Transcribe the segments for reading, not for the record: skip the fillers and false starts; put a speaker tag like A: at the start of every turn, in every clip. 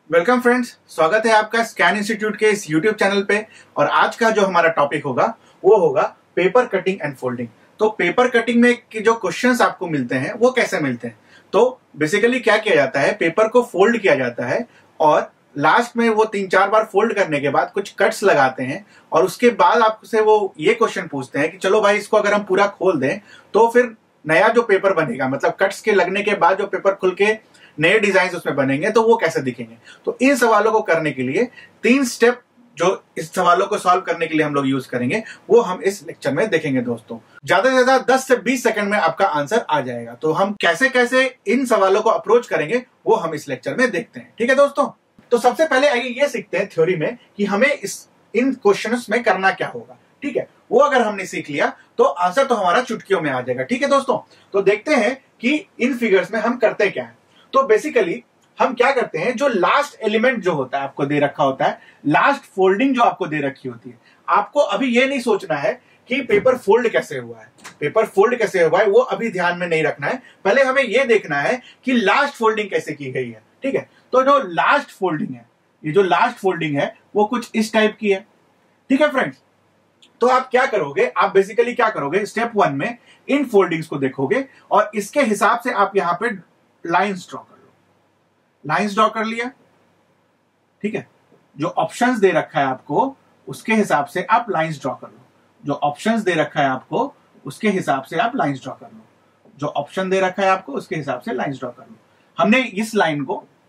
A: Welcome friends, स्वागत है आपका स्कैन इंस्टीट्यूट के इस यूट्यूब चैनल पे। और आज का जो हमारा टॉपिक होगा वो होगा पेपर कटिंग एंड फोल्डिंग। तो पेपर कटिंग में जो क्वेश्चंस आपको मिलते हैं वो कैसे मिलते हैं। तो बेसिकली क्या किया जाता है, पेपर को फोल्ड किया जाता है और लास्ट में वो 3-4 बार फोल्ड करने के बाद कुछ कट्स लगाते हैं और उसके बाद आपसे वो ये क्वेश्चन पूछते हैं कि चलो भाई, इसको अगर हम पूरा खोल दें तो फिर नया जो पेपर बनेगा, मतलब कट्स के लगने के बाद जो पेपर खुल के नए डिजाइन उसमें बनेंगे तो वो कैसे दिखेंगे। तो इन सवालों को करने के लिए 3 स्टेप जो इस सवालों को सॉल्व करने के लिए हम लोग यूज करेंगे वो हम इस लेक्चर में देखेंगे दोस्तों। ज्यादा से ज्यादा 10 से 20 सेकंड में आपका आंसर आ जाएगा। तो हम कैसे कैसे इन सवालों को अप्रोच करेंगे वो हम इस लेक्चर में देखते हैं। ठीक है दोस्तों, तो सबसे पहले आइए ये सीखते हैं थ्योरी में कि हमें इन क्वेश्चंस में करना क्या होगा। ठीक है, वो अगर हमने सीख लिया तो आंसर तो हमारा चुटकियों में आ जाएगा। ठीक है दोस्तों, तो देखते हैं कि इन फिगर्स में हम करते क्या है। तो बेसिकली हम क्या करते हैं, जो लास्ट एलिमेंट जो होता है आपको दे रखा होता है, लास्ट फोल्डिंग जो आपको दे रखी होती है, आपको अभी ये नहीं सोचना है कि पेपर फोल्ड कैसे हुआ है, पेपर फोल्ड कैसे हुआ है वो अभी ध्यान में नहीं रखना है। पहले हमें यह देखना है कि लास्ट फोल्डिंग कैसे की गई है। ठीक है, तो जो लास्ट फोल्डिंग है, ये जो लास्ट फोल्डिंग है वो कुछ इस टाइप की है। ठीक है फ्रेंड्स, तो आप क्या करोगे, आप बेसिकली क्या करोगे, स्टेप 1 में इन फोल्डिंग्स को देखोगे और इसके हिसाब से आप यहां पे लाइंस ड्रॉ कर लो। लाइंस ड्रॉ कर लिया, ठीक है, जो ऑप्शंस दे रखा है आपको उसके हिसाब से आप लाइंस ड्रॉ कर लो। जो ऑप्शंस दे रखा है आपको उसके हिसाब से आप लाइंस ड्रॉ कर लो। जो ऑप्शन दे रखा है आपको उसके हिसाब से लाइंस ड्रॉ कर लो। हमने इस लाइन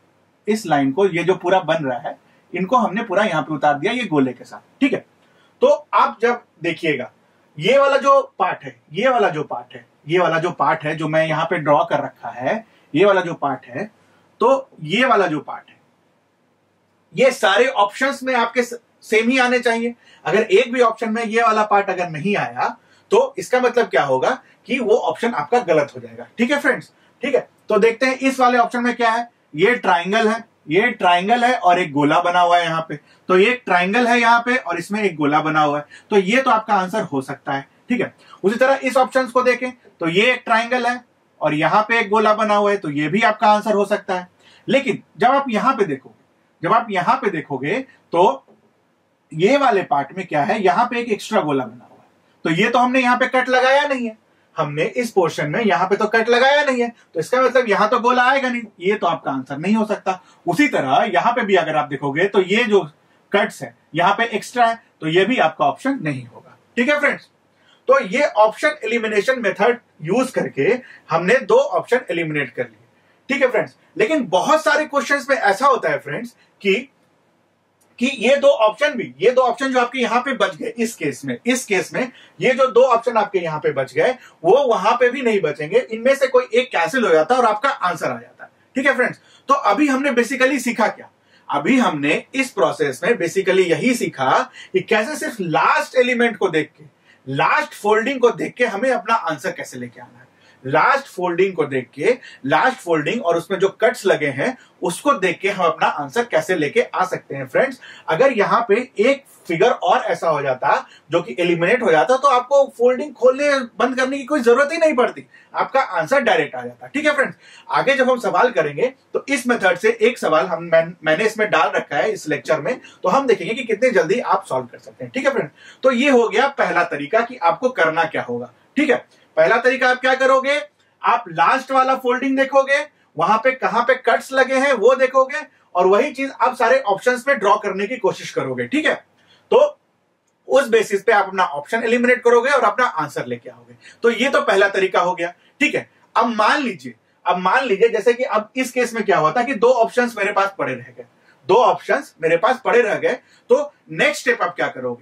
A: को ये जो पूरा बन रहा है, इनको हमने पूरा यहां पे उतार दिया ये गोले के साथ। ठीक है, तो आप जब देखिएगा ये वाला जो पार्ट है, ये वाला जो पार्ट है जो मैं यहां पे ड्रॉ कर रखा है, ये वाला जो पार्ट है, तो ये वाला जो पार्ट है, ये सारे ऑप्शंस में आपके सेम ही आने चाहिए। अगर एक भी ऑप्शन में ये वाला पार्ट अगर नहीं आया तो इसका मतलब क्या होगा कि वो ऑप्शन आपका गलत हो जाएगा। ठीक है फ्रेंड्स, ठीक है, तो देखते हैं इस वाले ऑप्शन में क्या है। ये ट्राइंगल है और एक गोला बना हुआ है यहां पे। तो ये ट्राइंगल है यहां पे और इसमें एक गोला बना हुआ है, तो ये तो आपका आंसर हो सकता है। ठीक है, उसी तरह इस ऑप्शंस को देखें तो ये एक ट्राइंगल है और यहां पे एक गोला बना हुआ है, तो ये भी आपका आंसर हो सकता है। लेकिन जब आप यहां पे देखोगे तो ये वाले पार्ट में क्या है, यहां पे एक एक्स्ट्रा गोला बना हुआ है, तो ये तो हमने यहां पे कट लगाया नहीं है, हमने इस पोर्शन में यहां पे तो कट लगाया नहीं है, तो इसका मतलब यहां तो गोला आएगा नहीं, ये तो आपका आंसर नहीं हो सकता। उसी तरह यहां पे भी अगर आप देखोगे तो ये जो कट्स है यहां पे एक्स्ट्रा है, तो ये भी आपका ऑप्शन नहीं होगा। ठीक है फ्रेंड्स, तो ये ऑप्शन एलिमिनेशन मेथड यूज करके हमने 2 ऑप्शन एलिमिनेट कर लिए। ठीक है फ्रेंड्स, लेकिन बहुत सारे क्वेश्चंस में ऐसा होता है फ्रेंड्स कि ये दो ऑप्शन जो आपके यहां पे बच गए, इस केस में ये जो 2 ऑप्शन आपके यहां पे बच गए वो वहां पे भी नहीं बचेंगे, इनमें से कोई एक कैंसिल हो जाता है और आपका आंसर आ जाता है। ठीक है फ्रेंड्स, तो अभी हमने बेसिकली सीखा क्या, अभी हमने इस प्रोसेस में बेसिकली यही सीखा कि कैसे सिर्फ लास्ट एलिमेंट को देख के, लास्ट फोल्डिंग को देख के हमें अपना आंसर कैसे लेके आना है। लास्ट फोल्डिंग को देख के, लास्ट फोल्डिंग और उसमें जो कट्स लगे हैं उसको देख के हम अपना आंसर कैसे लेके आ सकते हैं। फ्रेंड्स, अगर यहां पे एक फिगर और ऐसा हो जाता जो कि एलिमिनेट हो जाता तो आपको फोल्डिंग खोलने बंद करने की कोई जरूरत ही नहीं पड़ती, आपका आंसर डायरेक्ट आ जाता। ठीक है फ्रेंड्स, आगे जब हम सवाल करेंगे तो इस मेथड से एक सवाल मैंने इसमें डाल रखा है इस लेक्चर में, तो हम देखेंगे कि कितने जल्दी आप सॉल्व कर सकते हैं। ठीक है फ्रेंड्स, तो ये हो गया पहला तरीका कि आपको करना क्या होगा। ठीक है, पहला तरीका आप क्या करोगे, आप लास्ट वाला फोल्डिंग देखोगे, वहां पे कहां पे कट्स लगे हैं वो देखोगे और वही चीज आप सारे ऑप्शंस पे ड्रॉ करने की कोशिश करोगे। ठीक है, तो उस बेसिस पे आप अपना ऑप्शन एलिमिनेट करोगे और अपना आंसर लेके आओगे। तो ये तो पहला तरीका हो गया। ठीक है, अब मान लीजिए जैसे कि अब इस केस में क्या हुआ था कि 2 ऑप्शंस मेरे पास पड़े रह गए, तो नेक्स्ट स्टेप आप क्या करोगे,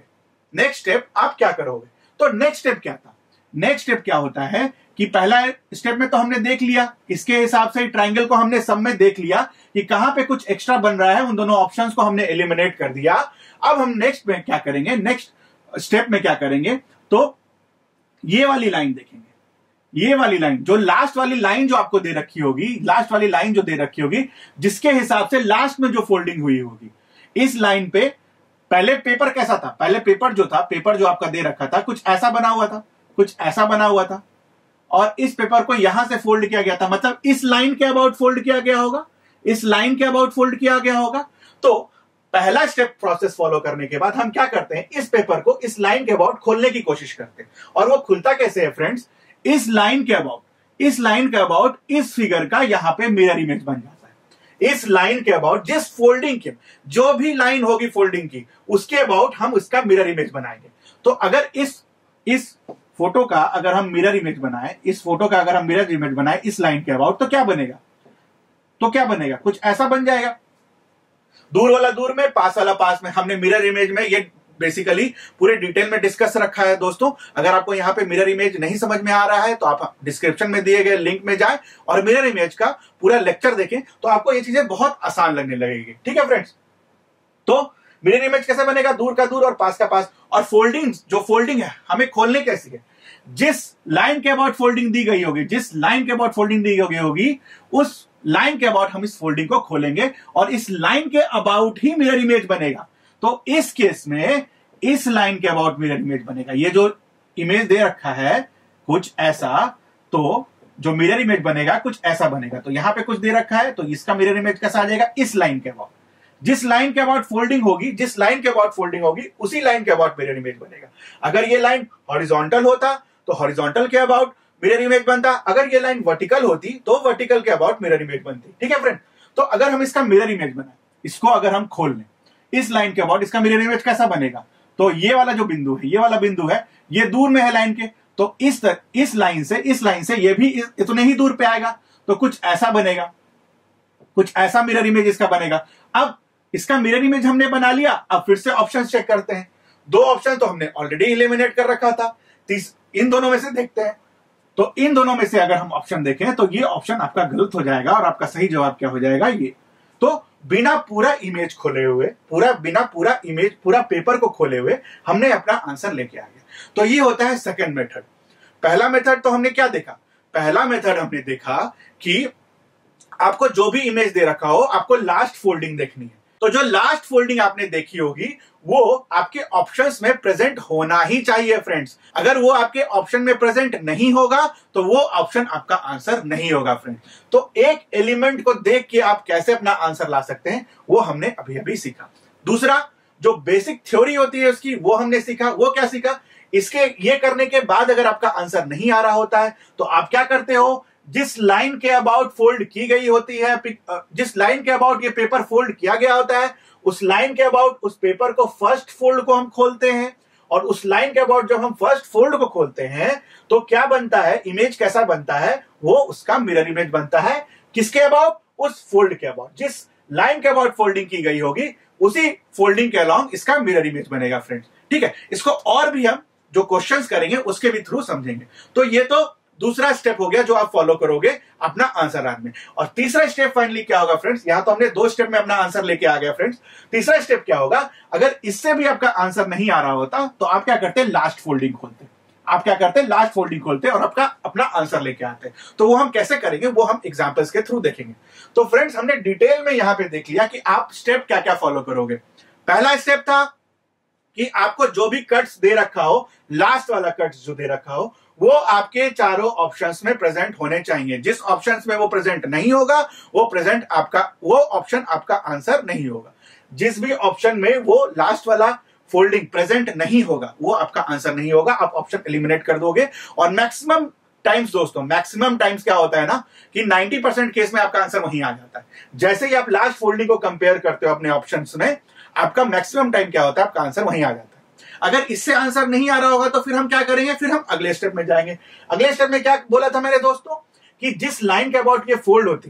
A: तो नेक्स्ट स्टेप क्या होता है कि पहला स्टेप में तो हमने देख लिया, इसके हिसाब से ट्रायंगल को हमने सब में देख लिया कि कहां पे कुछ एक्स्ट्रा बन रहा है, उन दोनों ऑप्शंस को हमने एलिमिनेट कर दिया। अब हम नेक्स्ट स्टेप में क्या करेंगे, तो ये वाली लाइन देखेंगे, ये वाली लाइन जो लास्ट वाली लाइन जो आपको दे रखी होगी, जिसके हिसाब से लास्ट में जो फोल्डिंग हुई होगी, इस लाइन पे पहले पेपर कैसा था, पेपर जो आपका दे रखा था कुछ ऐसा बना हुआ था और इस पेपर को यहां से फोल्ड किया गया था, मतलब इस लाइन के अबाउट फोल्ड किया गया होगा, इस लाइन के अबाउट फोल्ड किया गया होगा। तो पहला स्टेप प्रोसेस फॉलो करने के बाद हम क्या करते हैं, इस पेपर को इस लाइन के अबाउट खोलने की कोशिश करते हैं। और वो खुलता कैसे है फ्रेंड्स, इस लाइन के अबाउट इस फिगर का यहां पे मिरर इमेज बन जाता है। इस लाइन के अबाउट जिस फोल्डिंग के जो भी लाइन होगी फोल्डिंग की, उसके अबाउट हम उसका मिरर इमेज बनाएंगे। तो अगर इस फोटो का अगर हम मिरर इमेज बनाए इस लाइन के अबाउट, तो क्या बनेगा, कुछ ऐसा बन जाएगा। दूर वाला दूर में, पास वाला पास में। हमने मिरर इमेज में ये बेसिकली पूरे डिटेल में डिस्कस रखा है दोस्तों। अगर आपको यहां पे मिरर इमेज नहीं समझ में आ रहा है तो आप डिस्क्रिप्शन में दिए गए लिंक में जाएं और मिरर इमेज का पूरा लेक्चर देखें, तो आपको ये चीजें बहुत आसान लगने लगेगी। ठीक है फ्रेंड्स, तो मिरर इमेज कैसे बनेगा, दूर का दूर और पास का पास। और फोल्डिंग है हमें खोलने कैसी है, जिस लाइन के अबाउट फोल्डिंग दी गई होगी उस लाइन के अबाउट हम इस फोल्डिंग को खोलेंगे और इस लाइन के अबाउट ही मिरर इमेज बनेगा। तो इस केस में इस लाइन के अबाउट मिरर इमेज बनेगा। ये जो इमेज दे रखा है कुछ ऐसा, तो जो मिरर इमेज बनेगा कुछ ऐसा बनेगा। तो यहां पे कुछ दे रखा है, तो इसका मिरर इमेज कैसा आ जाएगा, इस लाइन के अबाउट। जिस लाइन के अबाउट फोल्डिंग होगी उसी लाइन के अबाउट मिरर इमेज बनेगा। अगर ये लाइन हॉरिजॉन्टल होता तो हॉरिजॉन्टल के अबाउट मिरर इमेज बनता, अगर ये लाइन वर्टिकल होती तो वर्टिकल के अबाउट मिरर इमेज बनती। ठीक है फ्रेंड, तो अगर हम इसका मिरर इमेज बनाए, इसको अगर हम खोल लें इस लाइन के अबाउट, इसका मिरर इमेज कैसा बनेगा, तो ये वाला जो बिंदु है, ये दूर में है लाइन के, तो इस लाइन से ये भी इतने ही दूर पे आएगा, तो कुछ ऐसा बनेगा, कुछ ऐसा मिरर इमेज इसका बनेगा। अब इसका मिरर इमेज हमने बना लिया, अब फिर से ऑप्शन चेक करते हैं। दो ऑप्शन तो हमने ऑलरेडी एलिमिनेट कर रखा था, इन दोनों में से देखते हैं। तो इन दोनों में से अगर हम ऑप्शन देखें तो ये ऑप्शन आपका गलत हो जाएगा और आपका सही जवाब क्या हो जाएगा, ये। तो बिना पूरा इमेज खोले हुए, पूरा पेपर को खोले हुए हमने अपना आंसर लेके आ गया। तो ये होता है सेकंड मेथड। पहला मेथड तो हमने क्या देखा, पहला मेथड हमने देखा कि आपको जो भी इमेज दे रखा हो, आपको लास्ट फोल्डिंग देखनी है। तो जो लास्ट फोल्डिंग आपने देखी होगी वो आपके ऑप्शंस में प्रेजेंट होना ही चाहिए फ्रेंड्स। अगर वो आपके ऑप्शन में प्रेजेंट नहीं होगा तो वो ऑप्शन आपका आंसर नहीं होगा फ्रेंड्स। तो एक एलिमेंट को देख के आप कैसे अपना आंसर ला सकते हैं वो हमने अभी अभी सीखा। दूसरा, जो बेसिक थ्योरी होती है उसकी, वो हमने सीखा। वो क्या सीखा, इसके ये करने के बाद अगर आपका आंसर नहीं आ रहा होता है तो आप क्या करते हो, जिस लाइन के अबाउट फोल्ड की गई होती है, जिस लाइन के अबाउट ये पेपर फोल्ड किया गया होता है, उस लाइन के अबाउट उस पेपर को फर्स्ट फोल्ड को हम खोलते हैं। और उस लाइन के अबाउट जब हम फर्स्ट फोल्ड को खोलते हैं तो क्या बनता है, इमेज कैसा बनता है, वो उसका मिरर इमेज बनता है। किसके अबाउट, उस फोल्ड के अबाउट। जिस लाइन के अबाउट फोल्डिंग की गई होगी उसी फोल्डिंग के अलॉन्ग इसका मिरर इमेज बनेगा फ्रेंड्स। ठीक है, इसको और भी हम जो क्वेश्चंस करेंगे उसके भी थ्रू समझेंगे। तो ये तो दूसरा स्टेप हो गया जो आप फॉलो करोगे अपना आंसर आने में। और तीसरा स्टेप फाइनली क्या होगा फ्रेंड्स, यहां तो हमने 2 स्टेप में अपना आंसर लेके आ गया फ्रेंड्स। तीसरा स्टेप क्या होगा, अगर इससे भी आपका आंसर नहीं आ रहा होता तो आप क्या करते हैं, लास्ट फोल्डिंग खोलते और आपका अपना आंसर लेके आते हैं। तो वो हम कैसे करेंगे वो हम एग्जांपल्स के थ्रू देखेंगे। तो फ्रेंड्स हमने डिटेल में यहां पे देख लिया कि आप स्टेप क्या क्या फॉलो करोगे। पहला स्टेप था कि आपको जो भी कट्स दे रखा हो, लास्ट वाला कट्स जो दे रखा हो, वो आपके चारों ऑप्शंस में प्रेजेंट होने चाहिए। जिस ऑप्शंस में वो प्रेजेंट नहीं होगा वो ऑप्शन आपका आंसर नहीं होगा। जिस भी ऑप्शन में वो लास्ट वाला फोल्डिंग प्रेजेंट नहीं होगा वो आपका आंसर नहीं होगा, आप ऑप्शन एलिमिनेट कर दोगे। और मैक्सिमम टाइम्स दोस्तों, मैक्सिमम टाइम्स क्या होता है ना कि 90% केस में आपका आंसर वहीं आ जाता है। जैसे ही आप लास्ट फोल्डिंग को कंपेयर करते हो अपने ऑप्शंस में, आपका मैक्सिमम टाइम क्या होता है, आपका आंसर वहीं आ जाता है। अगर इससे आंसर नहीं आ रहा होगा तो फिर हम क्या करेंगे, फिर हम अगले स्टेप में जाएंगे। अगले स्टेप में क्या बोला था मेरे दोस्तों कि जिस लाइन के अबाउट ये फोल्ड होती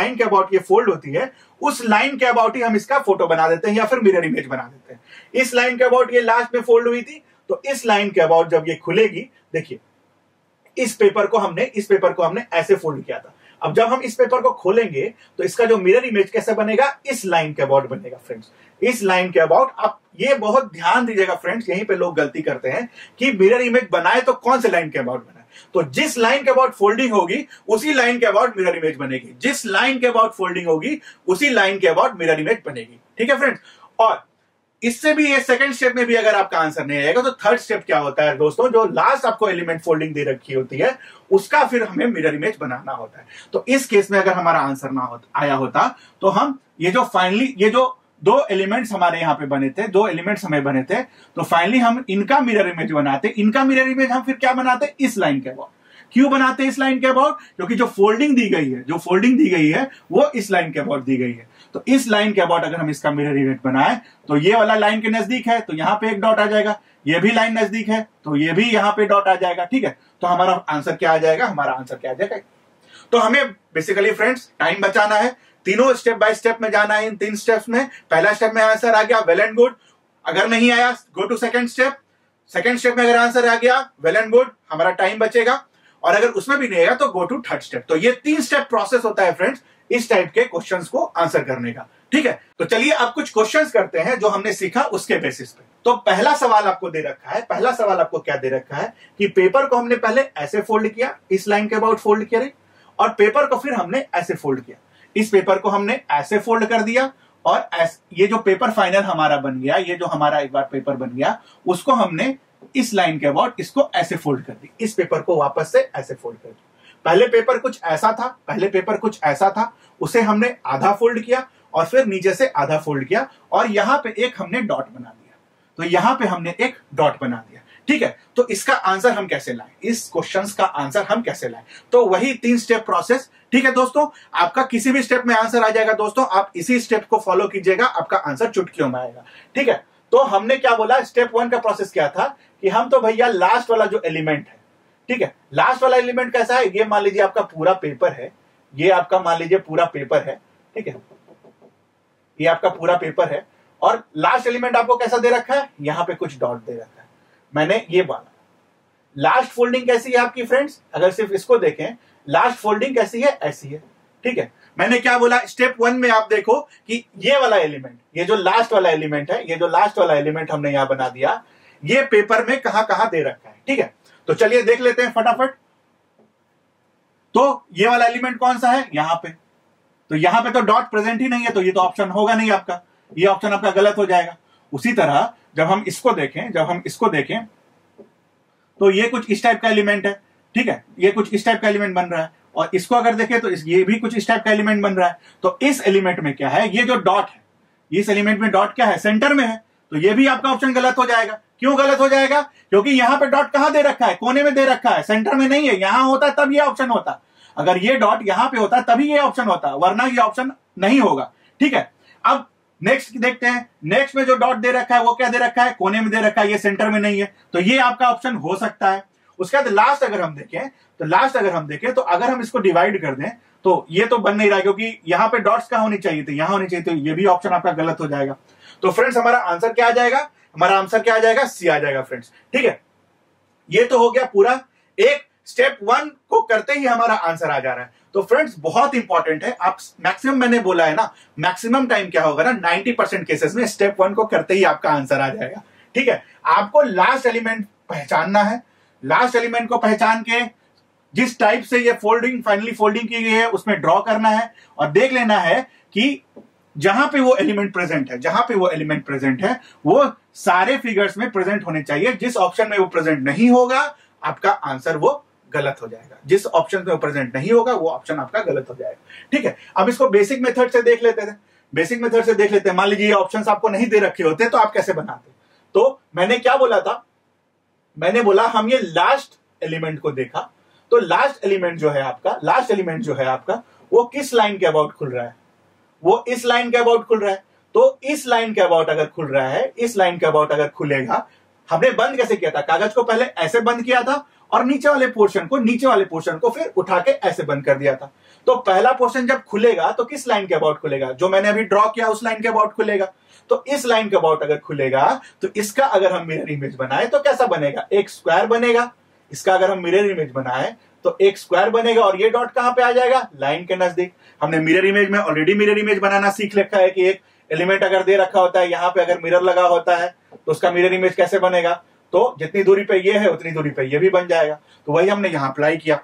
A: है, उस लाइन के अबाउट ही हम इसका फोटो बना देते हैं या फिर मिरर इमेज बना देते हैं। इस लाइन के अबाउट ये लास्ट में फोल्ड हुई थी, तो इस लाइन के अबाउट जब ये खुलेगी, देखिए इस पेपर को हमने ऐसे फोल्ड किया था। अब जब हम इस पेपर को खोलेंगे तो इसका जो मिरर इमेज कैसे बनेगा, इस लाइन के अबाउट बनेगा फ्रेंड्स। इस लाइन के अबाउट आप ये बहुत ध्यान दीजिएगा फ्रेंड्स, यहीं पे लोग गलती करते हैं कि मिरर इमेज बनाए तो कौन से लाइन के अबाउट बनाए। तो जिस लाइन के अबाउट फोल्डिंग होगी उसी लाइन के अबाउट मिरर इमेज बनेगी, जिस लाइन के अबाउट फोल्डिंग होगी उसी लाइन के अबाउट मिरर इमेज बनेगी। ठीक है फ्रेंड्स। और इससे भी ये सेकंड स्टेप में भी अगर आपका आंसर नहीं आएगा तो थर्ड स्टेप क्या होता है दोस्तों, जो लास्ट आपको एलिमेंट फोल्डिंग दे रखी होती है उसका फिर हमें मिरर इमेज बनाना होता है। तो इस केस में अगर हमारा आंसर ना आया होता तो हम ये जो फाइनली ये जो दो एलिमेंट्स हमारे यहाँ पे बने थे, दो एलिमेंट्स हमें बने थे, तो फाइनली हम इनका मिरर इमेज बनाते। इनका मिरर इमेज हम फिर क्या बनाते, इस लाइन के अबाउट। क्यों बनाते इस लाइन के अबाउट, क्योंकि जो फोल्डिंग दी गई है, जो फोल्डिंग दी गई है वो इस लाइन के अबाउट दी गई है। तो इस लाइन के अबाउट अगर हम इसका मिरर इमेज बनाए तो ये वाला लाइन के नजदीक है तो यहां पे एक डॉट आ जाएगा, ये भी लाइन नजदीक है तो ये भी यहां पे डॉट आ जाएगा। ठीक है, तो हमारा आंसर क्या आ जाएगा, हमारा आंसर क्या आ जाएगा। तो हमें बेसिकली फ्रेंड्स टाइम बचाना है, तीनों स्टेप बाय स्टेप में जाना है। इन 3 स्टेप्स में पहला स्टेप में आंसर आ गया, वेल एंड गुड। अगर नहीं आया go to second step. Second step में अगर आंसर आ गया वेल एंड गुड, हमारा टाइम बचेगा। और अगर उसमें भी नहीं आएगा तो गो टू थर्ड स्टेप। तो ये 3 स्टेप प्रोसेस होता है फ्रेंड्स इस टाइप के क्वेश्चंस को आंसर करने का। ठीक है, तो चलिए अब कुछ क्वेश्चंस करते हैं जो हमने सीखा उसके बेसिस पे। तो पहला सवाल आपको दे रखा है, पहला सवाल आपको क्या दे रखा है कि पेपर को हमने पहले ऐसे फोल्ड किया, इस लाइन के अबाउट फोल्ड किया, और पेपर को फिर हमने ऐसे फोल्ड किया। इस पेपर को हमने ऐसे फोल्ड कर दिया और ये जो पेपर फाइनल हमारा बन गया, ये जो हमारा एक बार पेपर बन गया, उसको हमने इस लाइन के अबाउट इसको ऐसे फोल्ड कर दी। इस पेपर को वापस से ऐसे फोल्ड कर दी। पहले पेपर कुछ ऐसा था, पहले पेपर कुछ ऐसा था, उसे हमने आधा फोल्ड किया और फिर नीचे से आधा फोल्ड किया और यहां पे एक हमने डॉट बना दिया। तो यहां पे हमने एक डॉट बना दिया। ठीक है, तो इसका आंसर हम कैसे लाएं, इस क्वेश्चन का आंसर हम कैसे लाएं, तो वही 3 स्टेप प्रोसेस। ठीक है दोस्तों, आपका किसी भी स्टेप में आंसर आ जाएगा दोस्तों, आप इसी स्टेप को फॉलो कीजिएगा, आपका आंसर चुटकियों में आएगा। ठीक है, तो हमने क्या बोला, स्टेप 1 का प्रोसेस क्या था कि हम तो भैया लास्ट वाला जो एलिमेंट है, ठीक है, लास्ट वाला एलिमेंट कैसा है, ये मान लीजिए आपका पूरा पेपर है, ये आपका मान लीजिए पूरा पेपर है। ठीक है, ये आपका पूरा पेपर है और लास्ट एलिमेंट आपको कैसा दे रखा है, यहां पे कुछ डॉट दे रखा है, मैंने ये बोला। लास्ट फोल्डिंग कैसी है आपकी फ्रेंड्स, अगर सिर्फ इसको देखें, लास्ट फोल्डिंग कैसी है, ऐसी है। ठीक है, मैंने क्या बोला, स्टेप 1 में आप देखो कि ये वाला एलिमेंट, ये जो लास्ट वाला एलिमेंट है, ये जो लास्ट वाला एलिमेंट हमने यहां बना दिया, ये पेपर में कहां कहां दे रखा है। ठीक है, तो चलिए देख लेते हैं फटाफट। तो ये वाला एलिमेंट कौन सा है, यहां पे, तो यहां पे तो डॉट प्रेजेंट ही नहीं है, तो ये तो ऑप्शन होगा नहीं आपका, ये ऑप्शन आपका गलत हो जाएगा। उसी तरह जब हम इसको देखें, तो ये कुछ इस टाइप का एलिमेंट है। ठीक है, ये कुछ इस टाइप का एलिमेंट बन रहा है और इसको अगर देखें तो ये भी कुछ इस टाइप का एलिमेंट बन रहा है। तो इस एलिमेंट में क्या है, ये जो डॉट है, इस एलिमेंट में डॉट क्या है, सेंटर में है, तो ये भी आपका ऑप्शन गलत हो जाएगा। क्यों गलत हो जाएगा, क्योंकि यहां पे डॉट कहां दे रखा है, कोने में दे रखा है, सेंटर में नहीं है। यहां होता तब ये ऑप्शन होता, अगर ये डॉट यहां पे होता तभी ये ऑप्शन होता, वरना ये ऑप्शन नहीं होगा। ठीक है, अब नेक्स्ट देखते हैं, नेक्स्ट में जो डॉट दे रखा है वो क्या दे रखा है, कोने में दे रखा है, ये सेंटर में नहीं है, तो ये आपका ऑप्शन हो सकता है। उसके बाद लास्ट अगर हम देखें तो अगर हम इसको डिवाइड कर दें तो ये तो बन नहीं रहा, क्योंकि यहां पे डॉट्स कहां होनी चाहिए थी, यहां होनी चाहिए, तो ये भी ऑप्शन आपका गलत हो जाएगा। तो फ्रेंड्स हमारा आंसर क्या आ जाएगा, हमारा आंसर क्या आ जाएगा, सी आ जाएगा फ्रेंड्स। ठीक है, ये तो हो गया पूरा, एक स्टेप 1 को करते ही हमारा आंसर आ जा रहा है। तो फ्रेंड्स बहुत इंपॉर्टेंट है, आप मैक्सिमम, मैंने बोला है ना, मैक्सिमम टाइम क्या होगा ना, 90% केसेस में स्टेप 1 को करते ही आपका आंसर आ जाएगा। ठीक है, आपको लास्ट एलिमेंट पहचानना है, लास्ट एलिमेंट को पहचान के जिस टाइप से ये फोल्डिंग फाइनली फोल्डिंग की गई है उसमें ड्रॉ करना है और देख लेना है कि जहां पे वो एलिमेंट प्रेजेंट है वो सारे फिगर्स में प्रेजेंट होने चाहिए। जिस ऑप्शन में वो प्रेजेंट नहीं होगा आपका आंसर वो गलत हो जाएगा, जिस ऑप्शन में वो प्रेजेंट नहीं होगा वो ऑप्शन आपका गलत हो जाएगा। ठीक है, अब इसको बेसिक मेथड से देख लेते हैं। मान लीजिए ये ऑप्शंस आपको नहीं दे रखे होते तो आप कैसे बनाते। तो मैंने क्या बोला था, मैंने बोला हम ये लास्ट एलिमेंट को देखा, तो लास्ट एलिमेंट जो है आपका वो किस लाइन के अबाउट खुल रहा है, वो इस लाइन के अबाउट खुल रहा है। तो इस लाइन के अबाउट अगर खुल रहा है, इस लाइन के अबाउट अगर खुलेगा, हमने बंद कैसे किया था, कागज को पहले ऐसे बंद किया था और नीचे वाले पोर्शन को फिर उठा के ऐसे बंद कर दिया था। तो पहला पोर्शन जब खुलेगा तो किस लाइन के अबाउट खुलेगा, जो मैंने अभी ड्रॉ किया उस लाइन के अबाउट खुलेगा। तो इस लाइन के अबाउट अगर खुलेगा तो इसका अगर हम मिरर इमेज बनाए तो कैसा बनेगा, एक स्क्वायर बनेगा। इसका अगर हम मिरर इमेज बनाए तो एक स्क्वायर बनेगा और ये डॉट कहां पे आ जाएगा, लाइन के नजदीक। हमने मिरर इमेज में ऑलरेडी मिरर इमेज बनाना सीख रखा है कि एक एलिमेंट अगर दे रखा होता है, यहां पे अगर मिरर लगा होता है तो उसका मिरर इमेज कैसे बनेगा, तो जितनी दूरी पे ये है उतनी दूरी पे ये भी बन जाएगा। तो वही हमने यहां अप्लाई किया।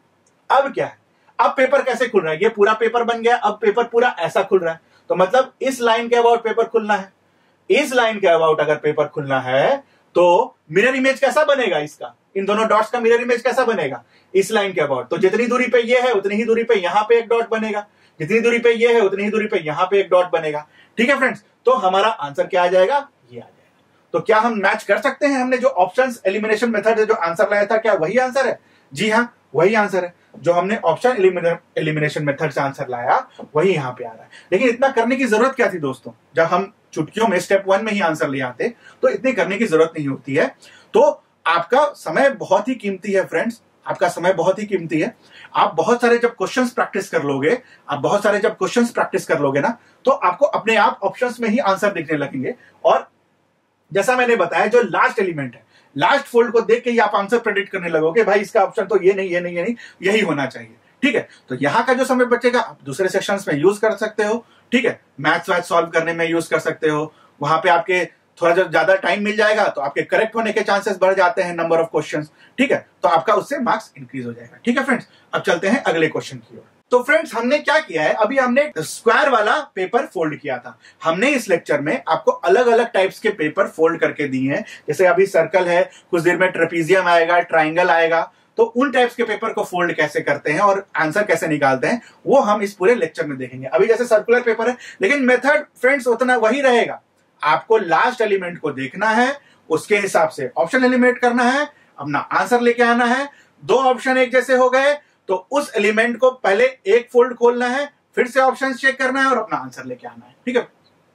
A: अब क्या है, अब पेपर कैसे खुल रहा है, ये पूरा पेपर बन गया, अब पेपर पूरा ऐसा खुल रहा है, तो मतलब इस लाइन के अबाउट पेपर खुलना है। इस लाइन के अबाउट अगर पेपर खुलना है तो मिरर इमेज कैसा बनेगा, इसका इन दोनों डॉट्स का मिरर इमेज कैसा बनेगा, इस लाइन के अबाउट। तो जितनी दूरी पे ये है उतनी ही दूरी पे यहां पे एक डॉट बनेगा, जितनी दूरी पे ये है उतनी ही दूरी पे यहां पे एक डॉट बनेगा। ठीक है फ्रेंड्स, तो हमारा आंसर क्या आ जाएगा, ये आ जाएगा। तो क्या हम मैच कर सकते हैं, हमने जो ऑप्शंस एलिमिनेशन मेथड जो आंसर लाया था क्या वही आंसर है? जी हाँ, वही आंसर है। जो हमने ऑप्शन एलिमिनेशन मेथड से आंसर लाया वही यहां पे आ रहा है। लेकिन इतना करने की जरूरत क्या थी दोस्तों, जब हम चुटकियों में स्टेप 1 में ही आंसर ले आते तो इतनी करने की जरूरत नहीं होती है। तो आपका समय बहुत ही कीमती है फ्रेंड्स, आपका समय बहुत ही कीमती है। आप बहुत सारे जब क्वेश्चंस प्रैक्टिस कर लोगे, आप बहुत सारे जब क्वेश्चंस प्रैक्टिस कर लोगे ना, तो आपको अपने आप ऑप्शंस में ही आंसर दिखने लगेंगे। और जैसा मैंने बताया, जो लास्ट एलिमेंट है, लास्ट फोल्ड को देख के ही आप आंसर प्रेडिक्ट करने लगोगे, भाई इसका ऑप्शन तो ये नहीं, ये नहीं, ये नहीं, यही होना चाहिए। ठीक है, तो यहां का जो समय बचेगा आप दूसरे सेक्शंस में यूज कर सकते हो। ठीक है, मैथ्स वैथ सॉल्व करने में यूज कर सकते हो। वहां पे आपके थोड़ा जब ज्यादा टाइम मिल जाएगा तो आपके करेक्ट होने के चांसेस बढ़ जाते हैं, नंबर ऑफ क्वेश्चंस। ठीक है, तो आपका उससे मार्क्स इंक्रीज हो जाएगा। ठीक है फ्रेंड्स, अब चलते हैं अगले क्वेश्चन की ओर। तो फ्रेंड्स, हमने क्या किया है, अभी हमने स्क्वायर वाला पेपर फोल्ड किया था। हमने इस लेक्चर में आपको अलग अलग टाइप्स के पेपर फोल्ड करके दिए हैं। जैसे अभी सर्कल है, कुछ देर में ट्रेपीजियम आएगा, ट्राइंगल आएगा। तो उन टाइप्स के पेपर को फोल्ड कैसे करते हैं और आंसर कैसे निकालते हैं वो हम इस पूरे लेक्चर में देखेंगे। अभी जैसे सर्कुलर पेपर है, लेकिन मेथड फ्रेंड्स उतना वही रहेगा। आपको लास्ट एलिमेंट को देखना है, उसके हिसाब से ऑप्शन एलिमिनेट करना है, अपना आंसर लेके आना है। दो ऑप्शन एक जैसे हो गए तो उस एलिमेंट को पहले एक फोल्ड खोलना है, फिर से ऑप्शन चेक करना है और अपना आंसर लेके आना है। ठीक है,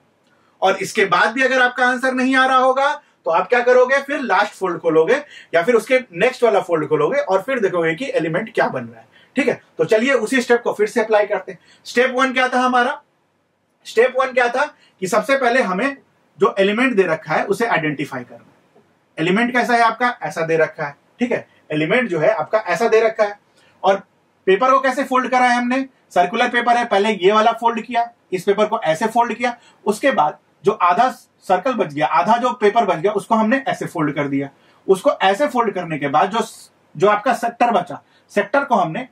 A: और इसके बाद भी अगर आपका आंसर नहीं आ रहा होगा तो आप क्या करोगे, फिर लास्ट फोल्ड खोलोगे या फिर उसके नेक्स्ट वाला फोल्ड खोलोगे और फिर देखोगे कि एलिमेंट क्या बन रहा है। ठीक है, तो चलिए उसी स्टेप को फिर से अप्लाई करते हैं। स्टेप 1 क्या था हमारा? स्टेप 1 क्या था कि सबसे पहले हमें जो एलिमेंट दे रखा है उसे आइडेंटिफाई करना है। एलिमेंट कैसा है आपका, ऐसा दे रखा है। ठीक है, एलिमेंट जो है आपका ऐसा दे रखा है। और पेपर को कैसे फोल्ड करा है हमने, सर्कुलर पेपर है, पहले ये वाला फोल्ड किया, इस पेपर को ऐसे फोल्ड किया, उसके बाद जो आधा सर्कल बच गया, आधा जो पेपर बच गया, उसको हमने ऐसे फोल्ड कर दिया। उसको ऐसे फोल्ड करने के बाद जो आपका सेक्टर बचा, सेक्टर को हमने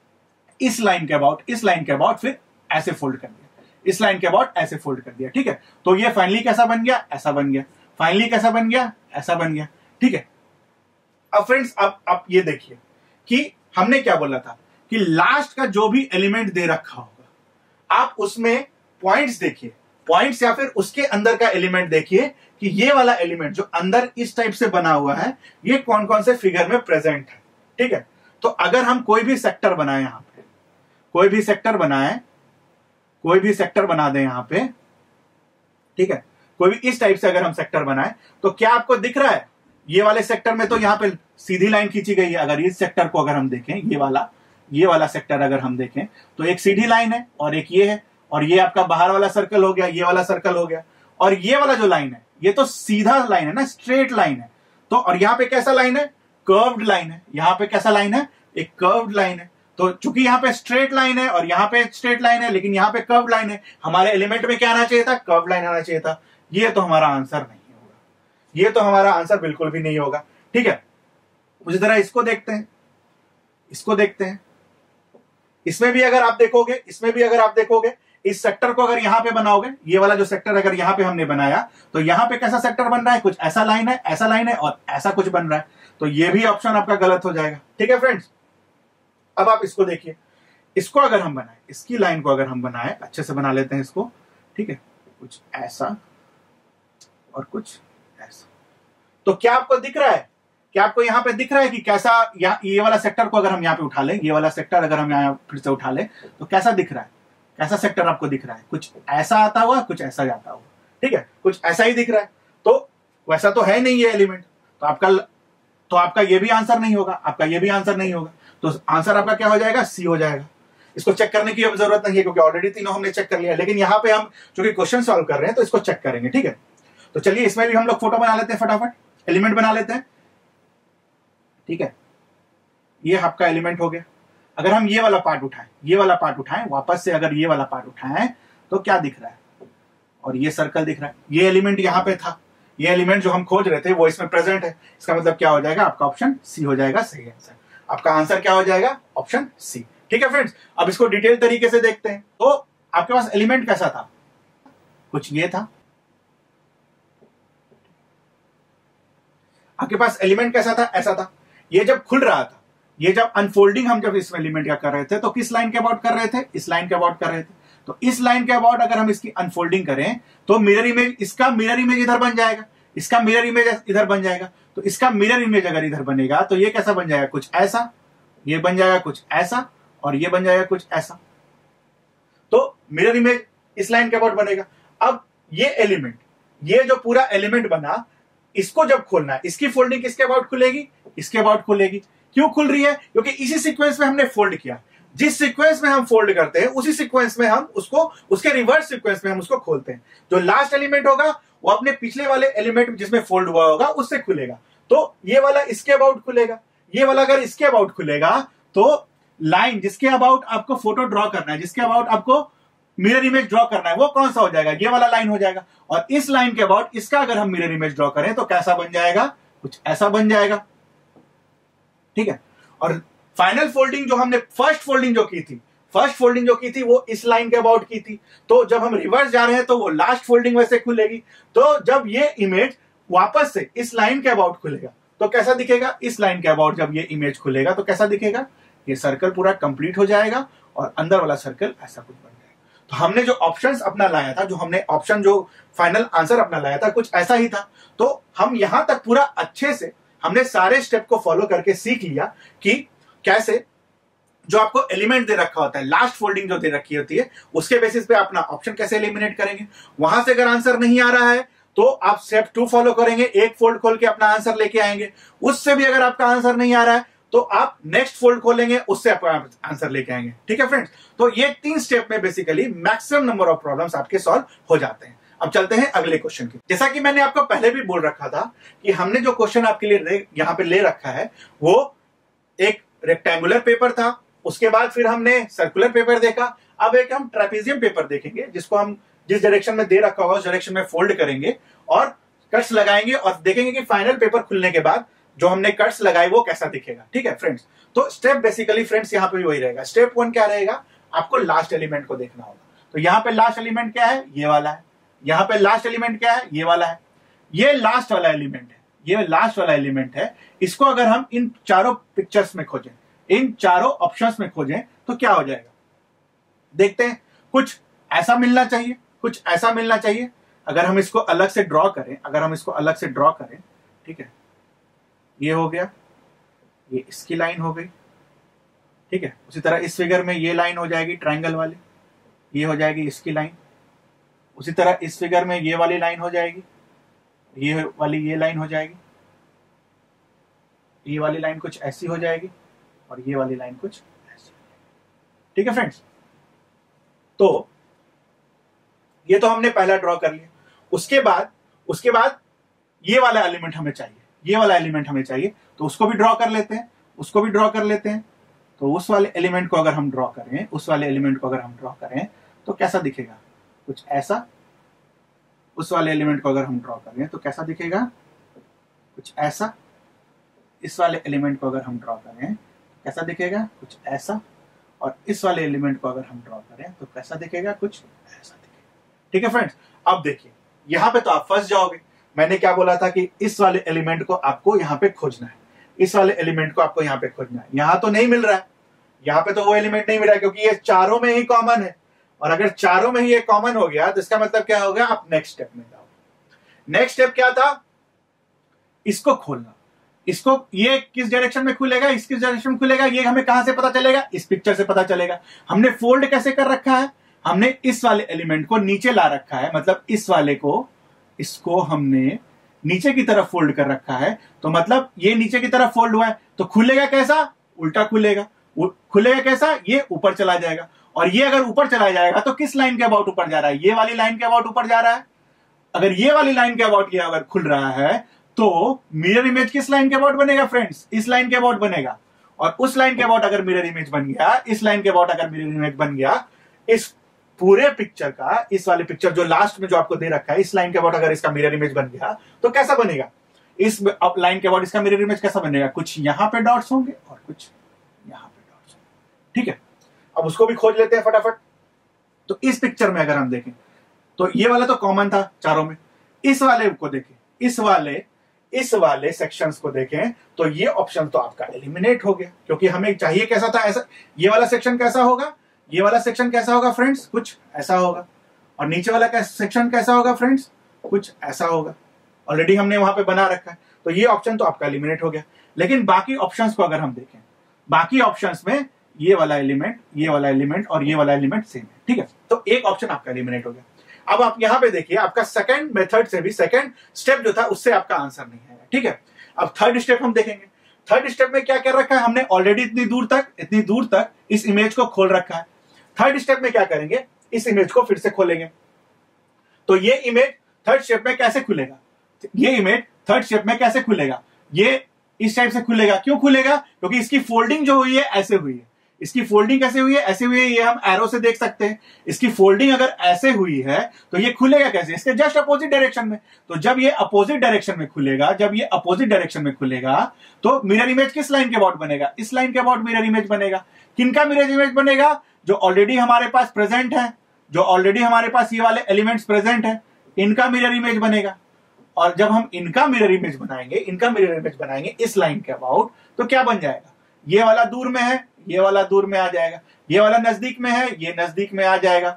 A: इस लाइन के अबाउट फिर ऐसे फोल्ड कर दिया, इस लाइन के अबाउट ऐसे फोल्ड कर दिया। ठीक है, तो ये फाइनली कैसा बन गया, ऐसा बन गया। फाइनली कैसा बन गया, ऐसा बन गया। ठीक है, अब फ्रेंड्स आप ये देखिए कि हमने क्या बोला था कि लास्ट का जो भी एलिमेंट दे रखा होगा आप उसमें पॉइंट्स देखिए, पॉइंट्स या फिर उसके अंदर का एलिमेंट देखिए कि ये वाला एलिमेंट जो अंदर इस टाइप से बना हुआ है ये कौन कौन से फिगर में प्रेजेंट है। ठीक है, तो अगर हम कोई भी सेक्टर बनाए, यहां पे कोई भी सेक्टर बनाए, कोई भी सेक्टर बना दें यहां पे, ठीक है, कोई भी इस टाइप से अगर हम सेक्टर बनाए तो क्या आपको दिख रहा है, ये वाले सेक्टर में तो यहां पे सीधी लाइन खींची गई है। अगर इस सेक्टर को अगर हम देखें, ये वाला सेक्टर अगर हम देखें तो एक सीधी लाइन है और एक ये है, और ये आपका बाहर वाला सर्कल हो गया, ये वाला सर्कल हो गया, और ये वाला जो लाइन है ये तो सीधा लाइन है ना, स्ट्रेट लाइन है। तो और यहां पे कैसा लाइन है, कर्व्ड लाइन है। यहां पे कैसा लाइन है, एक कर्व्ड लाइन है। तो चूंकि यहां पे स्ट्रेट लाइन है और यहां पे स्ट्रेट लाइन है, लेकिन यहां पे कर्व्ड लाइन है, हमारे एलिमेंट में क्या आना चाहिए था, कर्व्ड लाइन आना चाहिए था। ये तो हमारा आंसर नहीं होगा, ये तो हमारा आंसर बिल्कुल भी नहीं होगा। ठीक है, उसी तरह इसको देखते हैं, इसको देखते हैं। इसमें भी अगर आप देखोगे, इस सेक्टर को अगर यहां पे बनाओगे, ये वाला जो सेक्टर अगर यहां पे हमने बनाया तो यहां पे कैसा सेक्टर बन रहा है, कुछ ऐसा लाइन है, ऐसा लाइन है और ऐसा कुछ बन रहा है। तो ये भी ऑप्शन आपका गलत हो जाएगा। ठीक है फ्रेंड्स, अब आप इसको देखिए, इसको अगर हम बनाए, इसकी लाइन को अगर हम बनाए, अच्छे से बना लेते हैं इसको। ठीक है, कुछ ऐसा और कुछ ऐसा। तो क्या आपको दिख रहा है, क्या आपको यहां पे दिख रहा है कि कैसा, ये वाला सेक्टर को अगर हम यहां पे उठा लें, ये वाला सेक्टर अगर हम यहां फिर से उठा लें तो कैसा दिख रहा है, कैसा सेक्टर आपको दिख रहा है, कुछ ऐसा आता हुआ, कुछ ऐसा जाता हुआ। ठीक है, कुछ ऐसा ही दिख रहा है। तो वैसा तो है नहीं ये एलिमेंट, तो आपका ये भी आंसर नहीं होगा, आपका ये भी आंसर नहीं होगा। तो आंसर आपका क्या हो जाएगा, सी हो जाएगा। इसको चेक करने की अब जरूरत नहीं है क्योंकि ऑलरेडी तीनों हमने चेक कर लिया, लेकिन यहां पे हम चूंकि क्वेश्चन सॉल्व कर रहे हैं तो इसको चेक करेंगे। ठीक है, तो चलिए इसमें भी हम लोग फोटो बना लेते हैं, फटाफट एलिमेंट बना लेते हैं। ठीक है, ये आपका एलिमेंट हो गया। अगर हम ये वाला पार्ट उठाएं, वापस से अगर ये वाला पार्ट उठाएं तो क्या दिख रहा है, और ये सर्कल दिख रहा है। ये एलिमेंट यहां पे था, ये एलिमेंट जो हम खोज रहे थे वो इसमें प्रेजेंट है। इसका मतलब क्या हो जाएगा, आपका ऑप्शन सी हो जाएगा सही आंसर। आपका आंसर क्या हो जाएगा, ऑप्शन सी। ठीक है फ्रेंड्स, अब इसको डिटेल तरीके से देखते हैं। तो आपके पास एलिमेंट कैसा था, कुछ ये था, आपके पास एलिमेंट कैसा था, ऐसा था। ये जब खुल रहा था, ये जब अनफोल्डिंग हम जब इस एलिमेंट का कर रहे थे तो किस लाइन के अबाउट कर रहे थे, इस लाइन के अबाउट कर रहे थे। तो इस लाइन के अबाउट अगर हम इसकी अनफोल्डिंग करें तो मिरर इमेज, इसका मिरर इमेज इधर बन जाएगा, इसका मिरर इमेज इधर बन जाएगा। तो इसका मिरर इमेज अगर इधर बनेगा तो ये कैसा बन जाएगा, कुछ ऐसा, ये बन जाएगा कुछ ऐसा, और ये बन जाएगा कुछ ऐसा। तो मिरर इमेज इस लाइन के अबाउट बनेगा। अब ये एलिमेंट, ये जो पूरा एलिमेंट बना, इसको जब खोलना है, इसकी फोल्डिंग किसके अबाउट खुलेगी, इसके अबाउट खुलेगी। क्यों खुल रही है, क्योंकि इसी सीक्वेंस में हमने फोल्ड किया। जिस सीक्वेंस में हम फोल्ड करते हैं उसी सीक्वेंस में हम उसको, उसके रिवर्स सीक्वेंस में हम उसको खोलते हैं। जो लास्ट एलिमेंट होगा वो अपने पिछले वाले एलिमेंट जिसमें फोल्ड हुआ होगा उससे खुलेगा। तो ये वाला इसके अबाउट खुलेगा, ये वाला अगर इसके अबाउट खुलेगा तो लाइन जिसके अबाउट आपको फोटो ड्रॉ करना है, जिसके अबाउट आपको मिरर इमेज ड्रॉ करना है, वो कौन सा हो जाएगा, ये वाला लाइन हो जाएगा। और इस लाइन के अबाउट इसका अगर हम मिरर इमेज ड्रॉ करें तो कैसा बन जाएगा, कुछ ऐसा बन जाएगा। ठीक है। और फाइनल फोल्डिंग जो हमने फर्स्ट फोल्डिंग जो की थी वो इस लाइन के अबाउट की थी। तो जब हम रिवर्स जा रहे हैं तो वो लास्ट फोल्डिंग वैसे खुलेगी। तो जब ये इमेज वापस से इस लाइन के अबाउट खुलेगा तो कैसा दिखेगा, इस लाइन के अबाउट जब ये इमेज खुलेगा तो कैसा दिखेगा, ये सर्कल पूरा कंप्लीट हो जाएगा और अंदर वाला सर्कल ऐसा कुछ बन जाएगा। तो हमने जो ऑप्शंस अपना लाया था, जो हमने ऑप्शन जो फाइनल आंसर अपना लाया था, कुछ ऐसा ही था। तो हम यहां तक पूरा अच्छे से हमने सारे स्टेप को फॉलो करके सीख लिया कि कैसे जो आपको एलिमेंट दे रखा होता है, लास्ट फोल्डिंग जो दे रखी होती है, उसके बेसिस पे अपना ऑप्शन कैसे एलिमिनेट करेंगे। वहां से अगर आंसर नहीं आ रहा है तो आप स्टेप 2 फॉलो करेंगे, एक फोल्ड खोल के अपना आंसर लेके आएंगे। उससे भी अगर आपका आंसर नहीं आ रहा है तो आप नेक्स्ट फोल्ड खोलेंगे, उससे आपका आंसर लेके आएंगे। ठीक है फ्रेंड्स, तो ये 3 स्टेप में basically maximum number of problems आपके सॉल्व हो जाते हैं। अब चलते हैं अगले क्वेश्चन की। जैसा कि मैंने आपको पहले भी बोल रखा था कि हमने जो क्वेश्चन आपके लिए यहां पे ले रखा है वो एक रेक्टेंगुलर पेपर था, उसके बाद फिर हमने सर्कुलर पेपर देखा। अब एक हम ट्रेपेजियम पेपर देखेंगे जिसको हम जिस डायरेक्शन में दे रखा होगा उस डायरेक्शन में फोल्ड करेंगे और कट्स लगाएंगे और देखेंगे कि फाइनल पेपर खुलने के बाद जो हमने कट्स लगाए वो कैसा दिखेगा। ठीक है फ्रेंड्स, तो स्टेप बेसिकली फ्रेंड्स यहाँ पे भी वही रहेगा। स्टेप 1 क्या रहेगा, आपको लास्ट एलिमेंट को देखना होगा। तो यहाँ पे लास्ट एलिमेंट क्या है, ये वाला है। यहाँ पे लास्ट एलिमेंट क्या है, ये वाला है। ये लास्ट वाला एलिमेंट है, ये लास्ट वाला एलिमेंट है। इसको अगर हम इन चारों पिक्चर्स में खोजें, इन चारों ऑप्शंस में खोजें तो क्या हो जाएगा, देखते हैं। कुछ ऐसा मिलना चाहिए, कुछ ऐसा मिलना चाहिए। अगर हम इसको अलग से ड्रॉ करें, अगर हम इसको अलग से ड्रॉ करें, ठीक है, ये हो गया, ये इसकी लाइन हो गई। ठीक है, उसी तरह इस फिगर में ये लाइन हो जाएगी ट्रायंगल वाली, ये हो जाएगी इसकी लाइन। उसी तरह इस फिगर में ये वाली लाइन हो जाएगी, ये वाली ये लाइन हो जाएगी, ये वाली लाइन कुछ ऐसी हो जाएगी और ये वाली लाइन कुछ ऐसी। ठीक है फ्रेंड्स, तो ये तो हमने पहला ड्रॉ कर लिया। उसके बाद ये वाला एलिमेंट हमें चाहिए, ये वाला एलिमेंट हमें चाहिए, तो उसको भी ड्रॉ कर लेते हैं, उसको भी ड्रॉ कर लेते हैं। तो उस वाले एलिमेंट को अगर हम ड्रॉ करें, उस वाले एलिमेंट को अगर हम ड्रॉ करें तो कैसा दिखेगा, कुछ ऐसा। उस वाले एलिमेंट को अगर हम ड्रॉ करें तो कैसा दिखेगा, कुछ ऐसा। इस वाले एलिमेंट को अगर हम ड्रॉ करें तो कैसा दिखेगा, कुछ ऐसा। और इस वाले एलिमेंट को अगर हम ड्रॉ करें तो कैसा दिखेगा, कुछ ऐसा दिखेगा। ठीक है फ्रेंड्स, अब देखिए यहां पे तो आप फंस जाओगे। मैंने क्या बोला था कि इस वाले एलिमेंट को आपको यहां पे खोजना है, इस वाले एलिमेंट को आपको यहां पे खोजना है। यहां तो नहीं मिल रहा है, यहां पे तो वो एलिमेंट नहीं मिल रहा है क्योंकि ये चारों में ही कॉमन है। और अगर चारों में ही ये कॉमन हो गया तो इसका मतलब क्या हो गया, आप नेक्स्ट स्टेप में जाओगे। नेक्स्ट स्टेप क्या था, इसको खोलना। इसको ये किस डायरेक्शन में खुलेगा, इस किस डायरेक्शन में खुलेगा, ये हमें कहां से पता चलेगा, इस पिक्चर से पता चलेगा। हमने फोल्ड कैसे कर रखा है, हमने इस वाले एलिमेंट को नीचे ला रखा है, मतलब इस वाले को, इसको हमने नीचे की तरफ फोल्ड कर रखा है। तो मतलब ये नीचे की तरफ फोल्ड हुआ है, तो खुलेगा कैसा, उल्टा खुलेगा। खुलेगा कैसा, ये ऊपर चला जाएगा। और ये अगर ऊपर चला जाएगा तो किस लाइन के अबाउट ऊपर जा रहा है, ये वाली लाइन के अबाउट ऊपर जा रहा है। अगर ये वाली लाइन के अबाउट ये अगर खुल रहा है तो मिरर इमेज किस लाइन के अबाउट बनेगा फ्रेंड्स, इस लाइन के अबाउट बनेगा। और उस लाइन के अबाउट अगर मिरर इमेज बन गया, इस लाइन के अबाउट अगर मिरर इमेज बन गया, इस पूरे पिक्चर का, इस वाले पिक्चर जो लास्ट में जो आपको दे रखा है, इस लाइन के अबाउट अगर इसका मिरर इमेज बन गया तो कैसा बनेगा, इस लाइन के अबाउट इसका मिरर इमेज कैसा बनेगा, कुछ यहां पे डॉट्स होंगे और कुछ यहां पे डॉट्स होंगे। ठीक है, अब उसको भी खोज लेते हैं फटाफट। तो इस पिक्चर में अगर हम देखें तो ये वाला तो कॉमन था चारों में। इस वाले को देखें, इस वाले इस वाले सेक्शंस को देखें तो ये ऑप्शन तो आपका एलिमिनेट हो गया, क्योंकि हमें चाहिए कैसा था, ऐसा। ये वाला सेक्शन कैसा होगा, ये वाला सेक्शन कैसा होगा फ्रेंड्स, कुछ ऐसा होगा। और नीचे वाला सेक्शन कैसा होगा फ्रेंड्स, कुछ ऐसा होगा। ऑलरेडी हमने वहां पे बना रखा है, तो ये ऑप्शन तो आपका एलिमिनेट हो गया। लेकिन बाकी ऑप्शंस को अगर हम देखें, बाकी ऑप्शंस में ये वाला एलिमेंट, ये वाला एलिमेंट और ये वाला एलिमेंट सेम है, ठीक है। तो एक ऑप्शन आपका एलिमिनेट हो गया। अब आप यहां पे देखिए, आपका सेकंड मेथड से भी, सेकंड स्टेप जो था उससे आपका आंसर नहीं आया, ठीक है। अब थर्ड स्टेप हम देखेंगे। थर्ड स्टेप में क्या कर रखा है हमने, ऑलरेडी इतनी दूर तक इस इमेज को खोल रखा है। थर्ड स्टेप में क्या करेंगे, इस इमेज को फिर से खोलेंगे। तो ये इमेज थर्ड स्टेप में कैसे खुलेगा, ये इमेज थर्ड स्टेप में कैसे खुलेगा, ये इस टाइप से खुलेगा। क्यों खुलेगा, क्योंकि इसकी फोल्डिंग जो हुई है ऐसे हुई है। इसकी फोल्डिंग कैसे हुई है, ऐसे हुई है, ये हम एरो से देख सकते हैं। इसकी फोल्डिंग अगर ऐसे हुई है तो ये खुलेगा कैसे, इसके जस्ट अपोजिट डायरेक्शन में। तो जब ये अपोजिट डायरेक्शन में खुलेगा, जब ये अपोजिट डायरेक्शन में खुलेगा तो मिरर इमेज किस लाइन के अबाउट बनेगा, इस लाइन के अबाउट मिरर इमेज बनेगा। किनका मिरर इमेज बनेगा, जो ऑलरेडी हमारे पास प्रेजेंट है, जो ऑलरेडी हमारे पास ये वाले एलिमेंट्स प्रेजेंट है, इनका मिरर इमेज बनेगा। और जब हम इनका मिरर इमेज बनाएंगे इस लाइन के अबाउट, तो क्या बन जाएगा, ये वाला दूर में है, ये वाला दूर में आ जाएगा, ये वाला नजदीक में है, ये नजदीक में आ जाएगा,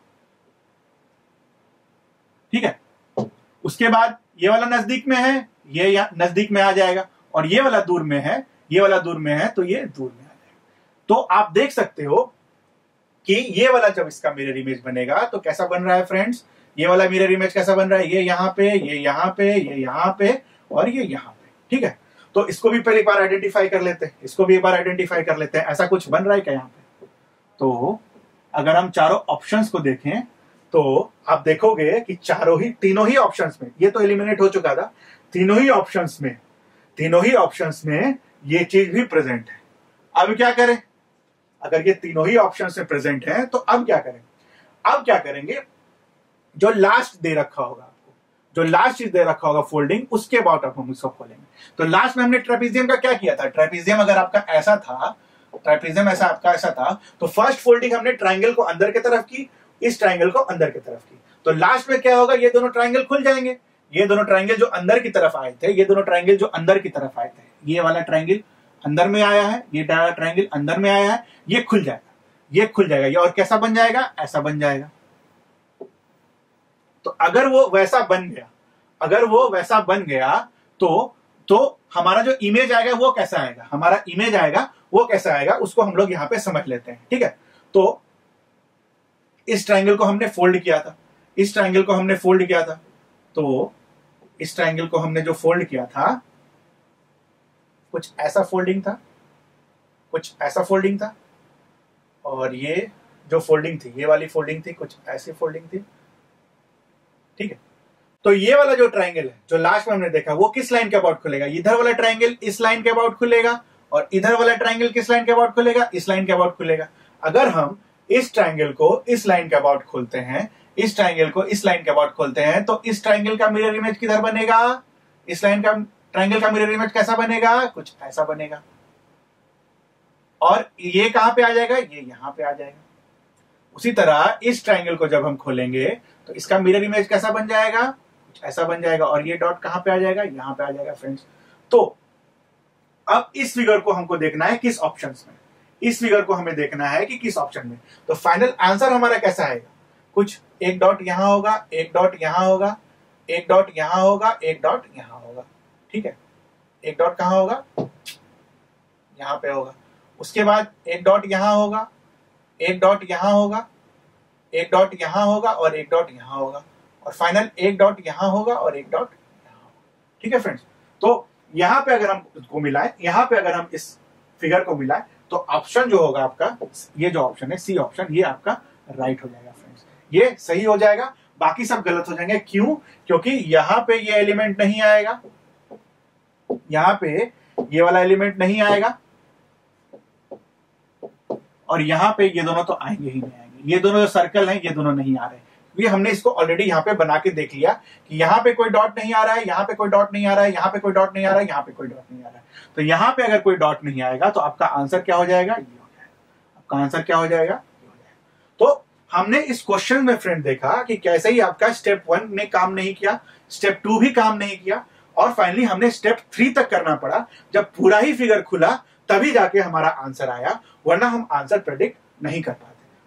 A: ठीक है। उसके बाद ये वाला नजदीक में है, ये नजदीक में आ जाएगा, और ये वाला दूर में है, ये वाला दूर में है, तो ये दूर में आ जाएगा। तो आप देख सकते हो कि ये वाला जब इसका मिरर इमेज बनेगा तो कैसा बन रहा है फ्रेंड्स, ये वाला मिरर इमेज कैसा बन रहा है, ये यहां पे, ये यहां पे, ये यहां पे और ये यहां पे, ठीक है। तो इसको भी पहले एक बार आइडेंटिफाई कर लेते हैं, इसको भी एक बार आइडेंटिफाई कर लेते हैं, ऐसा कुछ बन रहा है क्या यहां पे। तो अगर हम चारों ऑप्शंस को देखें तो आप देखोगे कि तीनों ही ऑप्शंस में, ये तो एलिमिनेट हो चुका था, तीनों ही ऑप्शंस में ये चीज भी प्रेजेंट है। अब क्या करें, अगर ये तीनों ही ऑप्शंस में प्रेजेंट है तो अब क्या करें, अब क्या करेंगे, जो लास्ट दे रखा होगा आपको, जो लास्ट चीज दे रखा होगा फोल्डिंग, उसके अबाउट अब हम इसको खोलेंगे। तो लास्ट में हमने ट्रेपेजियम का क्या किया था, ट्रेपेजियम अगर आपका ऐसा था, ट्रेपेजियम ऐसा था, तो फर्स्ट फोल्डिंग हमने ट्राइंगल को अंदर की तरफ की, इस ट्राइंगल को अंदर की तरफ की। तो लास्ट में क्या होगा, ये दोनों ट्राइंगल खुल जाएंगे। ये दोनों ट्राइंगल जो अंदर की तरफ आए थे, ये दोनों ट्राइंगल जो अंदर की तरफ आए थे, ये वाला ट्राइंगल अंदर में आया है, ये ट्राइंगल अंदर में आया है, ये खुल जाएगा, ये खुल जाएगा, ये और कैसा बन जाएगा, ऐसा बन जाएगा। तो अगर वो वैसा बन गया, तो हमारा जो इमेज आएगा वो कैसा आएगा, उसको हम लोग यहां पे समझ लेते हैं, ठीक है। तो इस ट्राइंगल को हमने फोल्ड किया था, तो इस ट्राइंगल को हमने जो फोल्ड किया था, कुछ ऐसा फोल्डिंग था, और ये जो फोल्डिंग थी, ये वाली फोल्डिंग थी, कुछ ऐसी फोल्डिंग थी, ठीक है। तो ये वाला जो ट्राइंगल है जो लास्ट में हमने देखा, वो किस लाइन के अबाउट खुलेगा, इधर वाला ट्राइंगल इस लाइन के अबाउट खुलेगा, और इधर वाला ट्राइंगल किस लाइन के अबाउट खुलेगा, इस लाइन के अबाउट खुलेगा। अगर हम इस ट्राइंगल को इस लाइन के अबाउट खोलते हैं, इस ट्राइंगल को इस लाइन के अबाउट खोलते हैं, तो इस ट्राइंगल का मिरर इमेज किधर बनेगा, इस लाइन का ट्राइंगल का मिरर इमेज कैसा बनेगा, कुछ ऐसा बनेगा। और ये कहां पे आ जाएगा, ये यहां पे आ जाएगा। उसी तरह इस ट्राइंगल को जब हम खोलेंगे तो इसका मिरर इमेज कैसा बन जाएगा, कुछ ऐसा बन जाएगा, और ये डॉट कहां पे आ जाएगा, यहां पे आ जाएगा फ्रेंड्स। तो अब इस फिगर को हमको देखना है किस ऑप्शंस में, इस फिगर को हमें देखना है कि किस ऑप्शन में। तो फाइनल आंसर हमारा कैसा आएगा, कुछ एक डॉट यहां होगा, एक डॉट यहां होगा, एक डॉट यहां होगा, एक डॉट यहां होगा, ठीक है। एक डॉट कहां होगा, यहां पे होगा। उसके बाद एक डॉट यहां होगा, एक डॉट यहां होगा, एक डॉट यहां होगा, और एक डॉट यहां होगा, और फाइनल एक डॉट यहां होगा और एक डॉट यहां होगा, ठीक है फ्रेंड्स। तो यहां पे अगर हम इसको मिलाएं, यहां पे अगर हम इस फिगर को मिलाएं, तो ऑप्शन जो होगा आपका, ये जो ऑप्शन है सी ऑप्शन, ये आपका राइट हो जाएगा फ्रेंड्स, ये सही हो जाएगा। बाकी सब गलत हो जाएंगे, क्यों, क्योंकि यहां पे ये एलिमेंट नहीं आएगा, यहां पे ये वाला एलिमेंट नहीं आएगा, और यहां पे ये दोनों तो आएंगे ही नहीं आएंगे। ये दोनों जो सर्कल हैं, ये दोनों नहीं आ रहे, क्योंकि हमने इसको ऑलरेडी यहां पे बना के देख लिया कि यहां पे कोई डॉट नहीं आ रहा है, यहां पे कोई डॉट नहीं आ रहा है, यहां पे कोई डॉट नहीं आ रहा है, यहां पे कोई डॉट नहीं आ रहा है। तो यहां पे अगर कोई डॉट नहीं आएगा तो आपका आंसर क्या हो जाएगा, ये हो जाएगा। आपका आंसर क्या हो जाएगा, ये हो जाएगा। तो हमने इस क्वेश्चन में फ्रेंड देखा कि कैसे ही आपका स्टेप 1 ने काम नहीं किया, स्टेप 2 भी काम नहीं किया, और फाइनली हमने स्टेप 3 तक करना पड़ा। जब पूरा ही फिगर खुला तभी जाके हमारा आंसर आया, वरना हम आंसर प्रेडिक्ट नहीं कर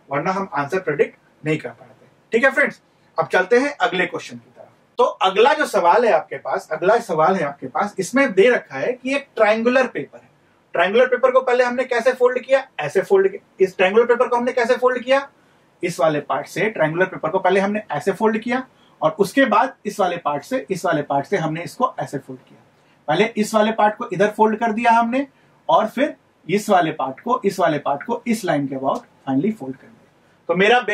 A: पाते। ठीक है फ्रेंड्स, अब चलते हैं अगले क्वेश्चन की तरफ। तो अगला जो सवाल है आपके पास, इसमें दे रखा है कि एक ट्रायंगुलर पेपर है। ट्रायंगुलर पेपर को पहले हमने कैसे फोल्ड किया, ऐसे फोल्ड किया। इस ट्रायंगुलर पेपर को हमने कैसे फोल्ड किया, इस वाले पार्ट से ट्रायंगुलर पेपर को पहले हमने ऐसे फोल्ड किया और उसके बाद इस वाले पार्ट से हमने इसको ऐसे फोल्ड किया। पहले इस वाले पार्ट को इधर फोल्ड कर दिया हमने और फिर इस वाले पार्ट को इस लाइन के अबाउट फाइनली फोल्ड कर दिया। तो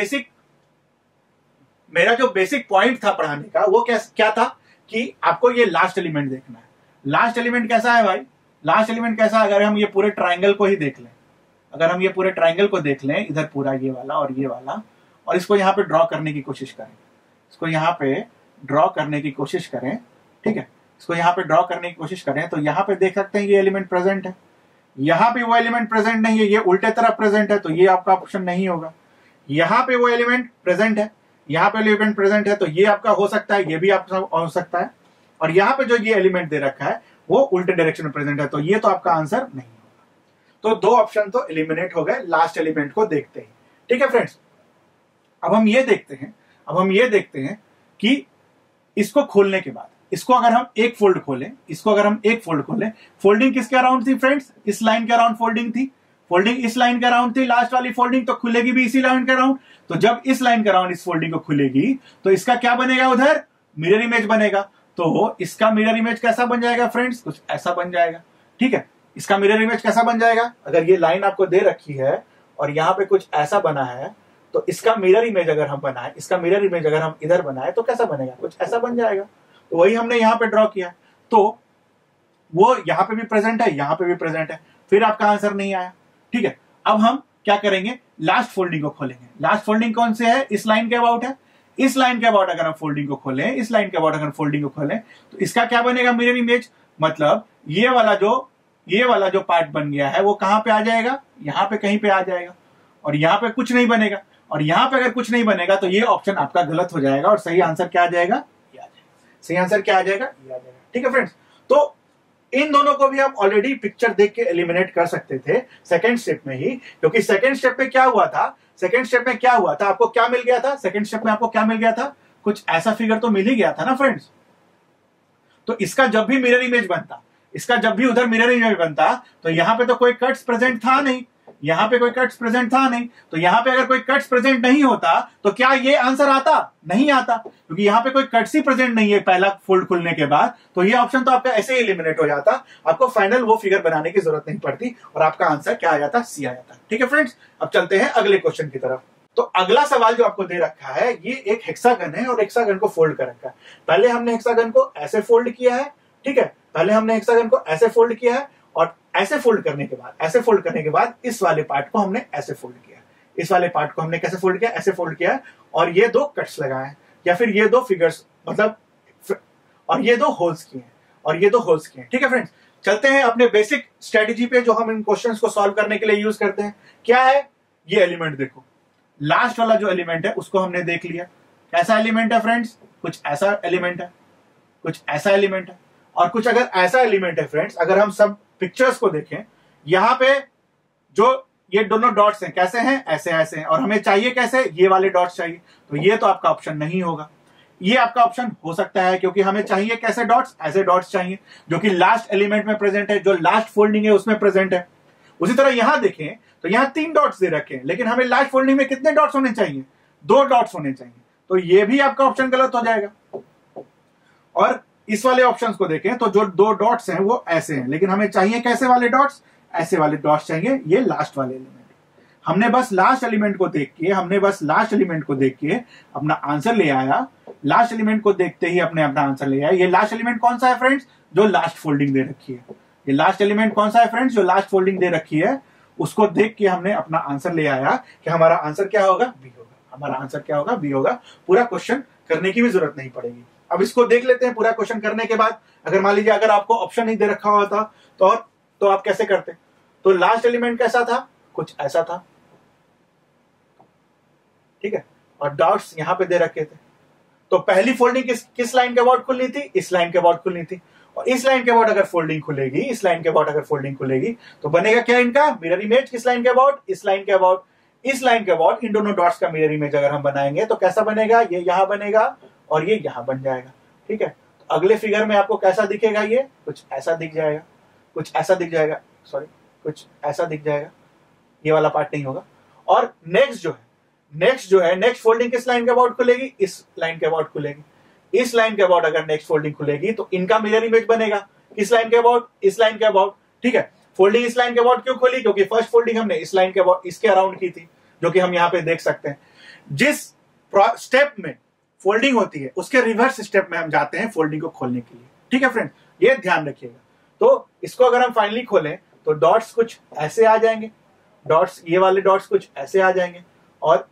A: मेरा जो बेसिक पॉइंट था पढ़ाने का वो क्या था कि आपको ये लास्ट एलिमेंट देखना है। लास्ट एलिमेंट कैसा है भाई, लास्ट एलिमेंट कैसा है, अगर हम ये पूरे ट्राइंगल को ही देख लें, इधर पूरा ये वाला और ये वाला, और इसको यहाँ पे ड्रॉ करने की कोशिश करें, ठीक है, इसको यहाँ पे ड्रॉ करने की कोशिश करें तो यहाँ पे देख सकते हैं ये एलिमेंट प्रेजेंट है, यहाँ पे वो एलिमेंट प्रेजेंट नहीं है, ये उल्टे तरफ प्रेजेंट है, तो ये आपका ऑप्शन नहीं होगा। यहाँ पे वो एलिमेंट प्रेजेंट है, यहाँ पे एलिमेंट प्रेजेंट है, तो ये आपका हो सकता है, ये भी आपका हो सकता है। और यहाँ पे जो ये एलिमेंट दे रखा है वो उल्टे डायरेक्शन में प्रेजेंट है, तो ये तो आपका आंसर नहीं होगा। तो 2 ऑप्शन तो एलिमिनेट हो गए लास्ट एलिमेंट को देखते ही। ठीक है फ्रेंड्स, अब हम ये देखते हैं कि इसको खोलने के बाद, इसको अगर हम एक फोल्ड खोलें, फोल्डिंग किसके अराउंड थी फ्रेंड्स, इस लाइन के अराउंड फोल्डिंग थी, इस लाइन के अराउंड थी लास्ट वाली फोल्डिंग, तो खुलेगी भी इसी लाइन के अराउंड। तो जब इस लाइन के अराउंड इस फोल्डिंग को खुलेगी तो इसका क्या बनेगा, उधर मिरर इमेज बनेगा। तो इसका मिरर इमेज कैसा बन जाएगा फ्रेंड्स, कुछ ऐसा बन जाएगा। ठीक है, इसका मिरर इमेज कैसा बन जाएगा, अगर ये लाइन आपको दे रखी है और यहाँ पे कुछ ऐसा बना है, तो इसका मिरर इमेज अगर हम इधर बनाए तो कैसा बनेगा, कुछ ऐसा बन जाएगा। तो वही हमने यहाँ पे ड्रॉ किया, तो वो यहाँ पे भी प्रेजेंट है, यहाँ पे भी प्रेजेंट है, फिर आपका आंसर नहीं आया। ठीक है, अब हम क्या करेंगे, लास्ट फोल्डिंग को खोलेंगे। लास्ट फोल्डिंग कौन से है, इस लाइन के अबाउट है। इस लाइन के अबाउट अगर हम फोल्डिंग को खोलें, तो इसका क्या बनेगा, मिरर इमेज। मतलब ये वाला जो पार्ट बन गया है वो कहां पे आ जाएगा, यहाँ पे कहीं पे आ जाएगा, और यहाँ पे कुछ नहीं बनेगा। और यहाँ पे अगर कुछ नहीं बनेगा तो ये ऑप्शन आपका गलत हो जाएगा और सही आंसर क्या आ जाएगा, ये आ जाएगा। ठीक है फ्रेंड्स, तो इन दोनों को भी हम ऑलरेडी पिक्चर देख के एलिमिनेट कर सकते थे सेकंड स्टेप में ही, क्योंकि सेकंड स्टेप में क्या हुआ था, आपको क्या मिल गया था, सेकंड स्टेप में आपको क्या मिल गया था, कुछ ऐसा फिगर तो मिल ही गया था ना फ्रेंड्स। तो इसका जब भी मिरर इमेज बनता, तो यहाँ पे तो कोई कट्स प्रेजेंट था नहीं, तो यहाँ पे अगर कोई कट्स प्रेजेंट नहीं होता तो क्या ये आंसर आता, नहीं आता, क्योंकि यहाँ पे कोई कट्स ही प्रेजेंट नहीं है पहला फोल्ड खुलने के बाद, तो ये ऑप्शन तो आपका ऐसे ही एलिमिनेट हो जाता, आपको फाइनल वो फिगर बनाने की जरूरत नहीं पड़ती और आपका आंसर क्या आ जाता, सी आ जाता। ठीक है फ्रेंड्स, अब चलते हैं अगले क्वेश्चन की तरफ। तो अगला सवाल जो आपको दे रखा है, ये एक हेक्सागन है और हेक्सागन को फोल्ड कर रखा है। पहले हमने हेक्सागन को ऐसे फोल्ड किया है, ठीक है, और ऐसे फोल्ड करने के बाद इस वाले पार्ट को हमने ऐसे फोल्ड किया। इस वाले पार्ट को हमने कैसे फोल्ड किया, ऐसे फोल्ड किया, और ये 2 कट्स लगाए हैं, या फिर ये 2 फिगर्स मतलब, और ये 2 होल्स किए हैं। ठीक है फ्रेंड्स, चलते हैं अपने बेसिक स्ट्रेटेजी पे जो हम इन क्वेश्चंस को सॉल्व करने के लिए यूज करते हैं। क्या है ये एलिमेंट, देखो लास्ट वाला जो एलिमेंट है उसको हमने देख लिया। कैसा एलिमेंट है फ्रेंड्स, कुछ ऐसा एलिमेंट है, और कुछ अगर ऐसा एलिमेंट है फ्रेंड्स, अगर हम सब पिक्चर्स को देखें, यहाँ पे जो ये दोनों डॉट्स हैं कैसे हैं, ऐसे हैं, और हमें चाहिए कैसे, ये वाले डॉट्स चाहिए, तो ये तो आपका ऑप्शन नहीं होगा। ये आपका ऑप्शन हो सकता है, क्योंकि हमें चाहिए कैसे डॉट्स, ऐसे डॉट्स चाहिए जो कि लास्ट एलिमेंट में प्रेजेंट है, जो लास्ट फोल्डिंग है उसमें प्रेजेंट है। उसी तरह यहां देखें तो यहाँ 3 डॉट्स दे रखे हैं, लेकिन हमें लास्ट फोल्डिंग में कितने डॉट्स होने चाहिए, 2 डॉट्स होने चाहिए, तो ये भी आपका ऑप्शन गलत हो जाएगा। और इस वाले ऑप्शंस को देखें तो जो 2 डॉट्स हैं वो ऐसे हैं, लेकिन हमें चाहिए कैसे वाले डॉट्स, ऐसे वाले डॉट्स चाहिए, ये लास्ट वाले एलिमेंट। हमने बस लास्ट एलिमेंट को देख के अपना आंसर ले आया, लास्ट एलिमेंट को देखते ही अपने अपना आंसर ले आया। ये लास्ट एलिमेंट कौन सा है फ्रेंड्स, जो लास्ट फोल्डिंग दे रखी है, ये लास्ट एलिमेंट कौन सा है फ्रेंड्स, जो लास्ट फोल्डिंग दे रखी है, उसको देख के हमने अपना आंसर ले आया कि हमारा आंसर क्या होगा, बी होगा। पूरा क्वेश्चन करने की भी जरूरत नहीं पड़ेगी। अब इसको देख लेते हैं पूरा क्वेश्चन करने के बाद। अगर मान लीजिए अगर आपको ऑप्शन नहीं दे रखा हुआ था तो आप कैसे करते, तो लास्ट एलिमेंट कैसा था, कुछ ऐसा था, ठीक है, और डॉट्स यहां पे दे रखे थे। तो पहली फोल्डिंग किस लाइन के अबाउट खुलनी थी, इस लाइन के अबाउट खुलनी थी, और इस लाइन के अबाउट अगर फोल्डिंग खुलेगी, इस लाइन के अबाउट अगर फोल्डिंग खुलेगी तो बनेगा क्या इनका मिरर इमेज, किस लाइन के अबाउट, इस लाइन के अबाउट, इस लाइन के अबाउट। इन दोनों डॉट्स का मिरर इमेज अगर हम बनाएंगे तो कैसा बनेगा, ये यहां बनेगा और ये यहां बन जाएगा। ठीक है, तो अगले फिगर में आपको कैसा दिखेगा, ये कुछ ऐसा दिख जाएगा, कुछ ऐसा दिख जाएगा, सॉरी कुछ ऐसा दिख जाएगा, ये वाला पार्ट नहीं होगा। और नेक्स्ट जो है नेक्स्ट फोल्डिंग किस लाइन के अबाउट खुलेगी, इस लाइन के अबाउट खुलेगी। इस लाइन के अबाउट अगर नेक्स्ट फोल्डिंग खुलेगी तो इनका मिरर इमेज बनेगा किस लाइन के अबाउट, इस लाइन के अबाउट। ठीक है, फोल्डिंग इस लाइन के अबाउट क्यों खोली, क्योंकि फर्स्ट फोल्डिंग हमने इस लाइन के अबाउट इसके अराउंड की थी, जो कि हम यहां पे देख सकते हैं। जिस स्टेप में फोल्डिंग होती है उसके रिवर्स स्टेप में हम जाते हैं फोल्डिंग को खोलने के लिए। ठीक है फ्रेंड, ये ध्यान रखिएगा। तो इसको अगर हम फाइनली खोलें तो डॉट्स कुछ ऐसे आ जाएंगे, डॉट्स ये वाले डॉट्स कुछ ऐसे आ जाएंगे और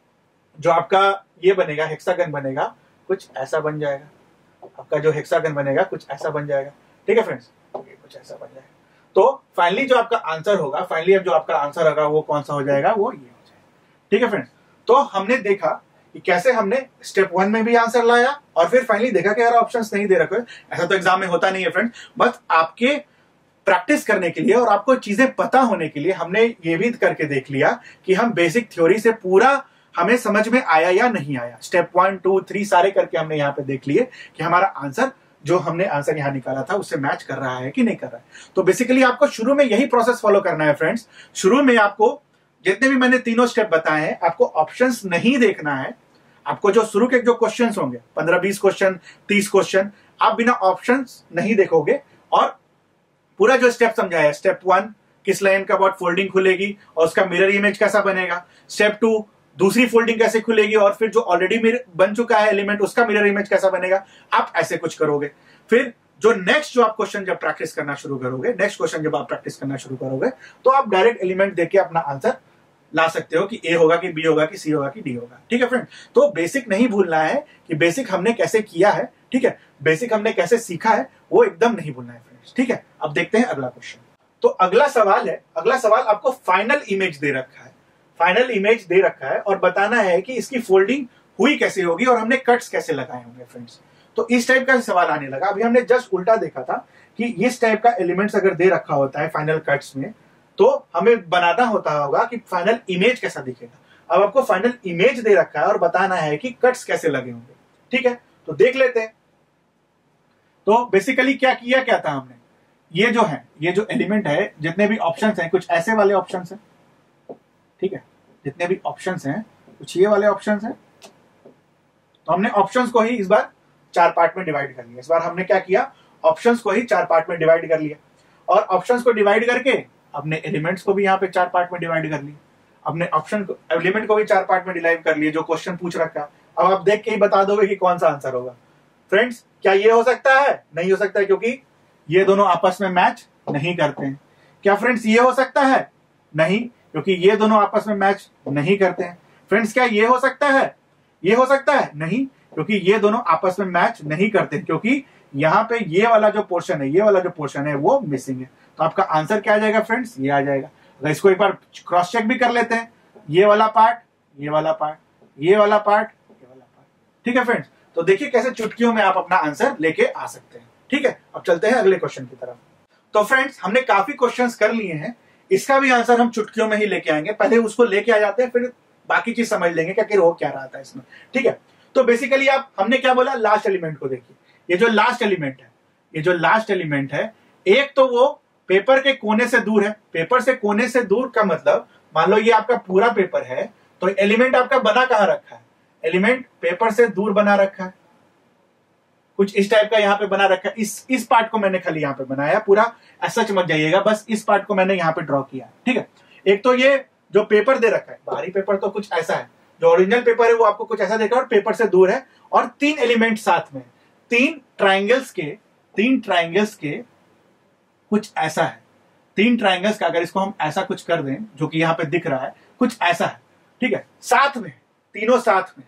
A: जो आपका ये बनेगा हेक्सागन बनेगा कुछ ऐसा बन जाएगा, आपका जो हेक्सागन बनेगा कुछ ऐसा बन जाएगा। ठीक है फ्रेंड्स, ये कुछ ऐसा बन जाएगा। तो फाइनली जो आपका आंसर होगा, फाइनली अब जो आपका आंसर होगा वो कौन सा हो जाएगा, वो ये हो जाएगा। ठीक है फ्रेंड्स, तो हमने देखा कि कैसे हमने स्टेप 1 में भी आंसर लाया और फिर फाइनली देखा कि यार ऑप्शंस नहीं दे रखे। ऐसा तो एग्जाम में होता नहीं है फ्रेंड्स, बस आपके प्रैक्टिस करने के लिए और आपको चीजें पता होने के लिए हमने ये भी करके देख लिया कि हम बेसिक थ्योरी से पूरा हमें समझ में आया या नहीं आया। स्टेप 1, 2, 3 सारे करके हमने यहाँ पे देख लिए कि हमारा आंसर जो हमने आंसर यहाँ निकाला था उससे मैच कर रहा है कि नहीं कर रहा है। तो बेसिकली आपको शुरू में यही प्रोसेस फॉलो करना है फ्रेंड्स। शुरू में आपको जितने भी मैंने तीनों स्टेप बताए हैं, आपको ऑप्शंस नहीं देखना है। आपको जो शुरू के जो क्वेश्चंस होंगे 15-20 क्वेश्चन, 30 क्वेश्चन, आप बिना ऑप्शंस नहीं देखोगे और पूरा जो स्टेप समझाया, स्टेप 1 किस लाइन का अबाउट फोल्डिंग खुलेगी और उसका मिरर इमेज कैसा बनेगा, स्टेप 2 दूसरी फोल्डिंग कैसे खुलेगी और फिर जो ऑलरेडी बन चुका है एलिमेंट उसका मिरर इमेज कैसा बनेगा, आप ऐसे कुछ करोगे। फिर जो नेक्स्ट जो आप क्वेश्चन जब प्रैक्टिस करना शुरू करोगे, नेक्स्ट क्वेश्चन जब आप प्रैक्टिस करना शुरू करोगे तो आप डायरेक्ट एलिमेंट देके अपना आंसर ला सकते हो कि ए होगा कि बी होगा कि सी होगा कि डी होगा। ठीक है फ्रेंड, तो बेसिक नहीं भूलना है कि बेसिक हमने कैसे किया है। ठीक है, बेसिक हमने कैसे सीखा है वो एकदम नहीं भूलना है फ्रेंड्स। ठीक है, अब देखते हैं अगला क्वेश्चन। तो अगला सवाल है, अगला सवाल आपको फाइनल इमेज दे रखा है, फाइनल इमेज दे रखा है और बताना है कि इसकी फोल्डिंग हुई कैसे होगी और हमने कट्स कैसे लगाए होंगे फ्रेंड्स। तो इस टाइप का सवाल आने लगा। अभी हमने जस्ट उल्टा देखा था कि इस टाइप का एलिमेंट्स अगर दे रखा होता है फाइनल कट्स में तो हमें बनाना होता होगा कि फाइनल इमेज कैसा दिखेगा। अब आपको फाइनल इमेज दे रखा है और बताना है कि कट्स कैसे लगे होंगे। ठीक है, तो देख लेते हैं। तो बेसिकली क्या किया क्या था हमने, ये जो है, ये जो एलिमेंट है, जितने भी ऑप्शंस हैं कुछ ऐसे वाले ऑप्शंस हैं। ठीक है, जितने भी ऑप्शंस हैं कुछ ये वाले ऑप्शंस हैं। तो हमने ऑप्शंस को ही इस बार 4 पार्ट में डिवाइड कर लिया। इस बार हमने क्या किया, ऑप्शंस को ही 4 पार्ट में डिवाइड कर लिया और ऑप्शंस को डिवाइड करके अपने एलिमेंट्स को भी यहाँ पे 4 पार्ट में डिवाइड कर लिया। अपने ऑप्शन को, एलिमेंट को भी 4 पार्ट में डिवाइड कर लिए जो क्वेश्चन पूछ रखा। अब आप देख के ही बता दोगे कि कौन सा आंसर होगा। फ्रेंड्स, क्या ये हो सकता है? नहीं हो सकता है, क्योंकि ये दोनों आपस में मैच नहीं करते हैं। क्या फ्रेंड्स ये हो सकता है? नहीं, क्योंकि ये दोनों आपस में मैच नहीं करते हैं। फ्रेंड्स, क्या ये हो सकता है? ये हो सकता है? नहीं, क्योंकि ये दोनों आपस में मैच नहीं करते, क्योंकि यहाँ पे ये वाला जो पोर्शन है, ये वाला जो पोर्शन है वो मिसिंग है। तो आपका आंसर क्या आ जाएगा फ्रेंड्स? ये आ जाएगा। अगर इसको एक बार क्रॉस चेक भी कर लेते हैं, ये वाला पार्ट, ये वाला पार्ट, ये वाला पार्ट, ये वाला पार्ट। ठीक है फ्रेंड्स, तो देखिए कैसे चुटकियों में आप अपना आंसर लेके आ सकते हैं। ठीक है, अब चलते हैं अगले क्वेश्चन की तरफ। तो फ्रेंड्स, हमने काफी क्वेश्चंस कर लिए हैं, इसका भी आंसर हम चुटकियों में ही लेके आएंगे। पहले उसको लेके आ जाते हैं, फिर बाकी चीज समझ लेंगे कि हो क्या रहा था इसमें। ठीक है, तो बेसिकली आप, हमने क्या बोला, लास्ट एलिमेंट को देखिए। ये जो लास्ट एलिमेंट है, ये जो लास्ट एलिमेंट है, एक तो वो पेपर के कोने से दूर है। पेपर से कोने से दूर का मतलब, मान लो ये आपका पूरा पेपर है, तो एलिमेंट आपका बना कहां रखा है? एलिमेंट पेपर से दूर बना रखा है, कुछ इस टाइप का यहाँ पे बना रखा है। इस पार्ट को मैंने खाली यहाँ पे बनाया, पूरा ऐसा मत जाइएगा, बस इस पार्ट को मैंने यहाँ पे ड्रॉ किया। ठीक है, एक तो ये जो पेपर दे रखा है, बाहरी पेपर तो कुछ ऐसा है, जो ओरिजिनल पेपर है वो आपको कुछ ऐसा देखा और पेपर से दूर है, और 3 एलिमेंट साथ में, 3 ट्राइंगल्स के कुछ ऐसा है। 3 ट्राइंगल्स का अगर इसको हम ऐसा कुछ कर दें, जो कि यहाँ पे दिख रहा है, कुछ ऐसा है। ठीक है, साथ में, तीनों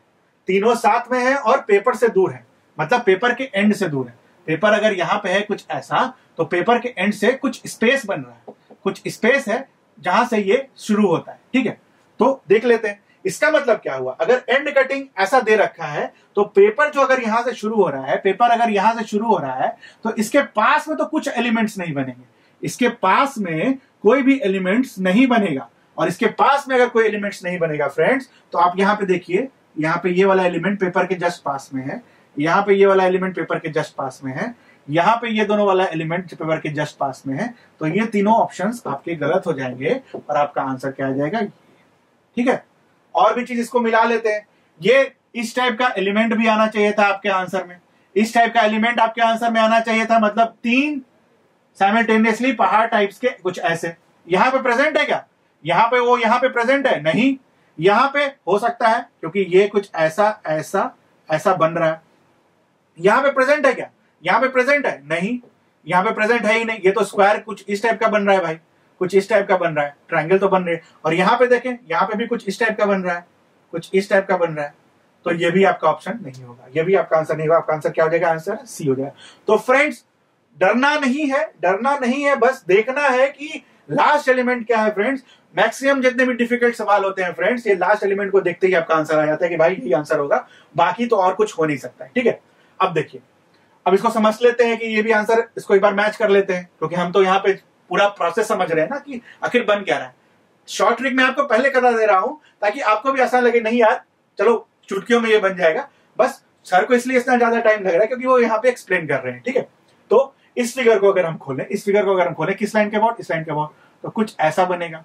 A: साथ में है और पेपर से दूर है, मतलब पेपर के एंड से दूर है। पेपर अगर यहाँ पे है कुछ ऐसा, तो पेपर के एंड से कुछ स्पेस बन रहा है, कुछ स्पेस है जहां से ये शुरू होता है। ठीक है, तो देख लेते हैं। इसका मतलब क्या हुआ, अगर एंड कटिंग ऐसा दे रखा है तो पेपर जो अगर यहां से शुरू हो रहा है, पेपर अगर यहां से शुरू हो रहा है तो इसके पास में तो कुछ एलिमेंट्स नहीं बनेंगे, इसके पास में कोई भी एलिमेंट्स नहीं बनेगा। और इसके पास में अगर कोई एलिमेंट्स नहीं बनेगा फ्रेंड्स, तो आप यहां पे देखिए, यहां पे ये वाला एलिमेंट पेपर के जस्ट पास में है, यहां पे ये वाला एलिमेंट पेपर के जस्ट पास में है, यहां पे ये दोनों वाला एलिमेंट पेपर के जस्ट पास में है। तो ये तीनों ऑप्शंस आपके गलत हो जाएंगे और आपका आंसर क्या आ जाएगा, ठीक है। और भी चीज इसको मिला लेते हैं, ये इस टाइप का एलिमेंट भी आना चाहिए था आपके आंसर में, इस टाइप का एलिमेंट आपके आंसर में आना चाहिए था, मतलब 3 साइमल्टेनियसली पहाड़ टाइप्स के कुछ ऐसे। यहां पे प्रेजेंट है क्या, यहां पे वो यहां पे प्रेजेंट है नहीं, यहां पे हो सकता है क्योंकि ये कुछ ऐसा ऐसा ऐसा बन रहा है। यहां पे प्रेजेंट है क्या, यहां पे प्रेजेंट है नहीं, यहां पे प्रेजेंट है ही नहीं, ये तो स्क्वायर कुछ इस टाइप का बन रहा है भाई, कुछ इस टाइप का बन रहा है, ट्रायंगल तो बन रही है। और यहां पे देखें, यहां पे भी कुछ इस टाइप का बन रहा है, कुछ इस टाइप का बन रहा है, तो ये भी आपका ऑप्शन नहीं होगा, ये भी आपका आंसर नहीं होगा। आपका आंसर क्या हो जाएगा, आंसर सी हो जाएगा। तो फ्रेंड्स डरना नहीं है, डरना नहीं है, बस देखना है कि लास्ट एलिमेंट क्या है। फ्रेंड्स मैक्सिमम जितने भी डिफिकल्ट सवाल होते हैं फ्रेंड्स, ये लास्ट एलिमेंट को देखते ही आपका आंसर आ जाता है कि भाई यही आंसर होगा, बाकी तो और कुछ हो नहीं सकता है, ठीक है। अब देखिए, अब इसको समझ लेते हैं कि ये भी आंसर, इसको एक बार मैच कर लेते हैं, क्योंकि हम तो यहाँ पे पूरा प्रोसेस समझ रहे हैं ना कि आखिर बन क्या रहा है। शॉर्ट ट्रिक में आपको पहले करा दे रहा हूं ताकि आपको भी आसान लगे, नहीं यार चलो चुटकियों में ये बन जाएगा, बस सर को इसलिए इतना ज्यादा टाइम लग रहा है क्योंकि वो यहाँ पे एक्सप्लेन कर रहे हैं, ठीक है। तो इस फिगर को अगर हम खोलें, इस फिगर को अगर हम खोलें, किस लाइन के अबाउट, इस लाइन के अबाउट, तो कुछ ऐसा बनेगा,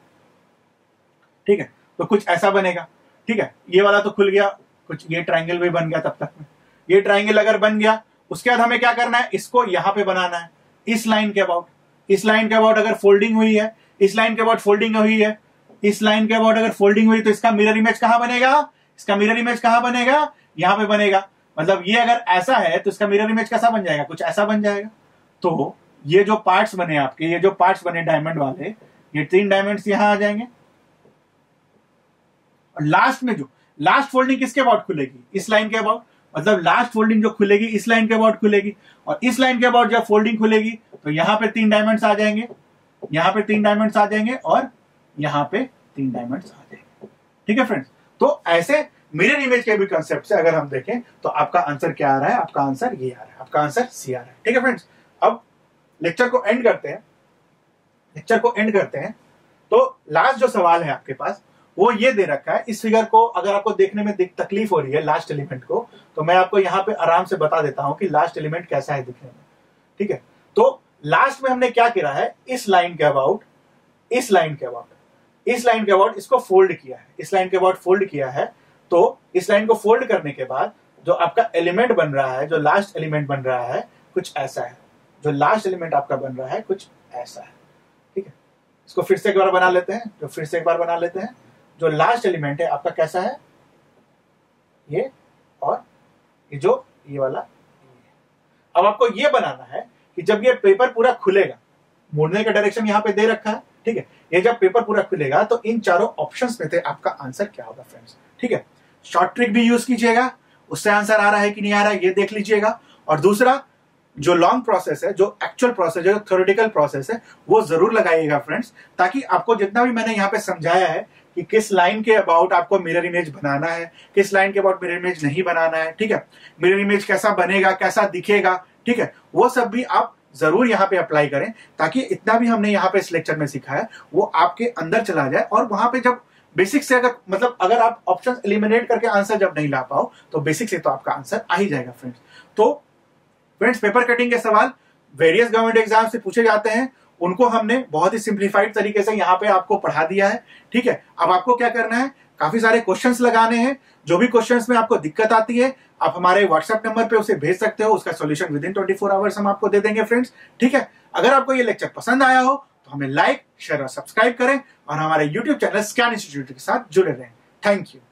A: ठीक है। तो कुछ ऐसा बनेगा, ठीक है। ये वाला तो खुल गया, कुछ ये ट्रायंगल भी बन गया तब तक में। ये ट्रायंगल अगर बन गया, उसके बाद हमें क्या करना है, इसको यहां पे बनाना है, इस लाइन के अबाउट, इस लाइन के अबाउट अगर फोल्डिंग हुई है, इस लाइन के अबाउट फोल्डिंग हुई है, इस लाइन के अबाउट अगर फोल्डिंग हुई, तो इसका मिरर इमेज कहां बनेगा, इसका मिरर इमेज कहां बनेगा, यहां पे बनेगा। मतलब ये अगर ऐसा है तो इसका मिरर इमेज कैसा बन जाएगा, कुछ ऐसा बन जाएगा। तो ये जो पार्ट्स बने आपके, ये जो पार्ट्स बने डायमंड वाले, ये 3 डायमंड्स यहां आ जाएंगे। और लास्ट में जो लास्ट फोल्डिंग किसके अबाउट खुलेगी, इस लाइन के अबाउट, मतलब लास्ट फोल्डिंग जो खुलेगी इस लाइन के अबाउट खुलेगी। और इस लाइन के अबाउट जब फोल्डिंग खुलेगी तो यहां पे 3 डायमंड्स आ जाएंगे, यहां पे 3 डायमंड्स आ जाएंगे और यहां पे 3 डायमंड्स आ जाएंगे, ठीक है फ्रेंड्स। तो ऐसे मिरर इमेज के भी कंसेप्ट से अगर हम देखें तो आपका आंसर क्या आ रहा है, आपका आंसर ये आ रहा है, आपका आंसर सी आ रहा है, ठीक है फ्रेंड्स। अब लेक्चर को एंड करते हैं, लेक्चर को एंड करते हैं। तो लास्ट जो सवाल है आपके पास वो ये दे रखा है, इस फिगर को अगर आपको देखने में तकलीफ हो रही है लास्ट एलिमेंट को, तो मैं आपको यहाँ पे आराम से बता देता हूं कि लास्ट एलिमेंट कैसा है दिखने में, ठीक है। तो लास्ट में हमने क्या किया है, इस लाइन के अबाउट, इस लाइन के अबाउट, इस लाइन के अबाउट इसको फोल्ड किया है, इस लाइन के अबाउट फोल्ड किया है। तो इस लाइन को फोल्ड करने के बाद जो आपका एलिमेंट बन रहा है, जो लास्ट एलिमेंट बन रहा है कुछ ऐसा है, जो लास्ट एलिमेंट आपका बन रहा है कुछ ऐसा है, ठीक है। इसको फिर से एक बार बना लेते हैं, जो फिर से एक बार बना लेते हैं। जो लास्ट एलिमेंट है आपका कैसा है, ये, और ये जो ये वाला ये। अब आपको ये बनाना है कि जब ये पेपर पूरा खुलेगा, मुड़ने का डायरेक्शन यहाँ पे दे रखा है, ठीक है। ये जब पेपर पूरा खुलेगा तो इन चारों ऑप्शंस में से आपका आंसर क्या होगा फ्रेंड्स, ठीक है। शॉर्ट ट्रिक भी यूज कीजिएगा, उससे आंसर आ रहा है कि नहीं आ रहा है ये देख लीजिएगा। और दूसरा जो लॉन्ग प्रोसेस है, जो एक्चुअल प्रोसेस है, जो थ्योरेटिकल प्रोसेस है, वो जरूर लगाइएगा फ्रेंड्स, ताकि आपको जितना भी मैंने यहाँ पे समझाया है कि किस लाइन के अबाउट आपको मिरर इमेज बनाना है, किस लाइन के अबाउट मिरर इमेज नहीं बनाना है, ठीक है। मिरर इमेज कैसा बनेगा, कैसा दिखेगा, ठीक है, वो सब भी आप जरूर यहाँ पे अप्लाई करें, ताकि इतना भी हमने यहाँ पे इस लेक्चर में सीखा है वो आपके अंदर चला जाए। और वहां पे जब बेसिक से अगर मतलब अगर आप ऑप्शन एलिमिनेट करके आंसर जब नहीं ला पाओ तो बेसिक से तो आपका आंसर आ ही जाएगा फ्रेंड्स। तो फ्रेंड्स पेपर कटिंग के सवाल वेरियस गवर्नमेंट एग्जाम से पूछे जाते हैं, उनको हमने बहुत ही सिंप्लीफाइड तरीके से यहाँ पे आपको पढ़ा दिया है, ठीक है। अब आपको क्या करना है, काफी सारे क्वेश्चंस लगाने हैं। जो भी क्वेश्चंस में आपको दिक्कत आती है आप हमारे व्हाट्सएप नंबर पे उसे भेज सकते हो, उसका सॉल्यूशन विद इन 24 आवर्स हम आपको दे देंगे फ्रेंड्स, ठीक है। अगर आपको ये लेक्चर पसंद आया हो तो हमें लाइक, शेयर और सब्सक्राइब करें और हमारे यूट्यूब चैनल स्कैन इंस्टीट्यूट के साथ जुड़े रहें। Thank you.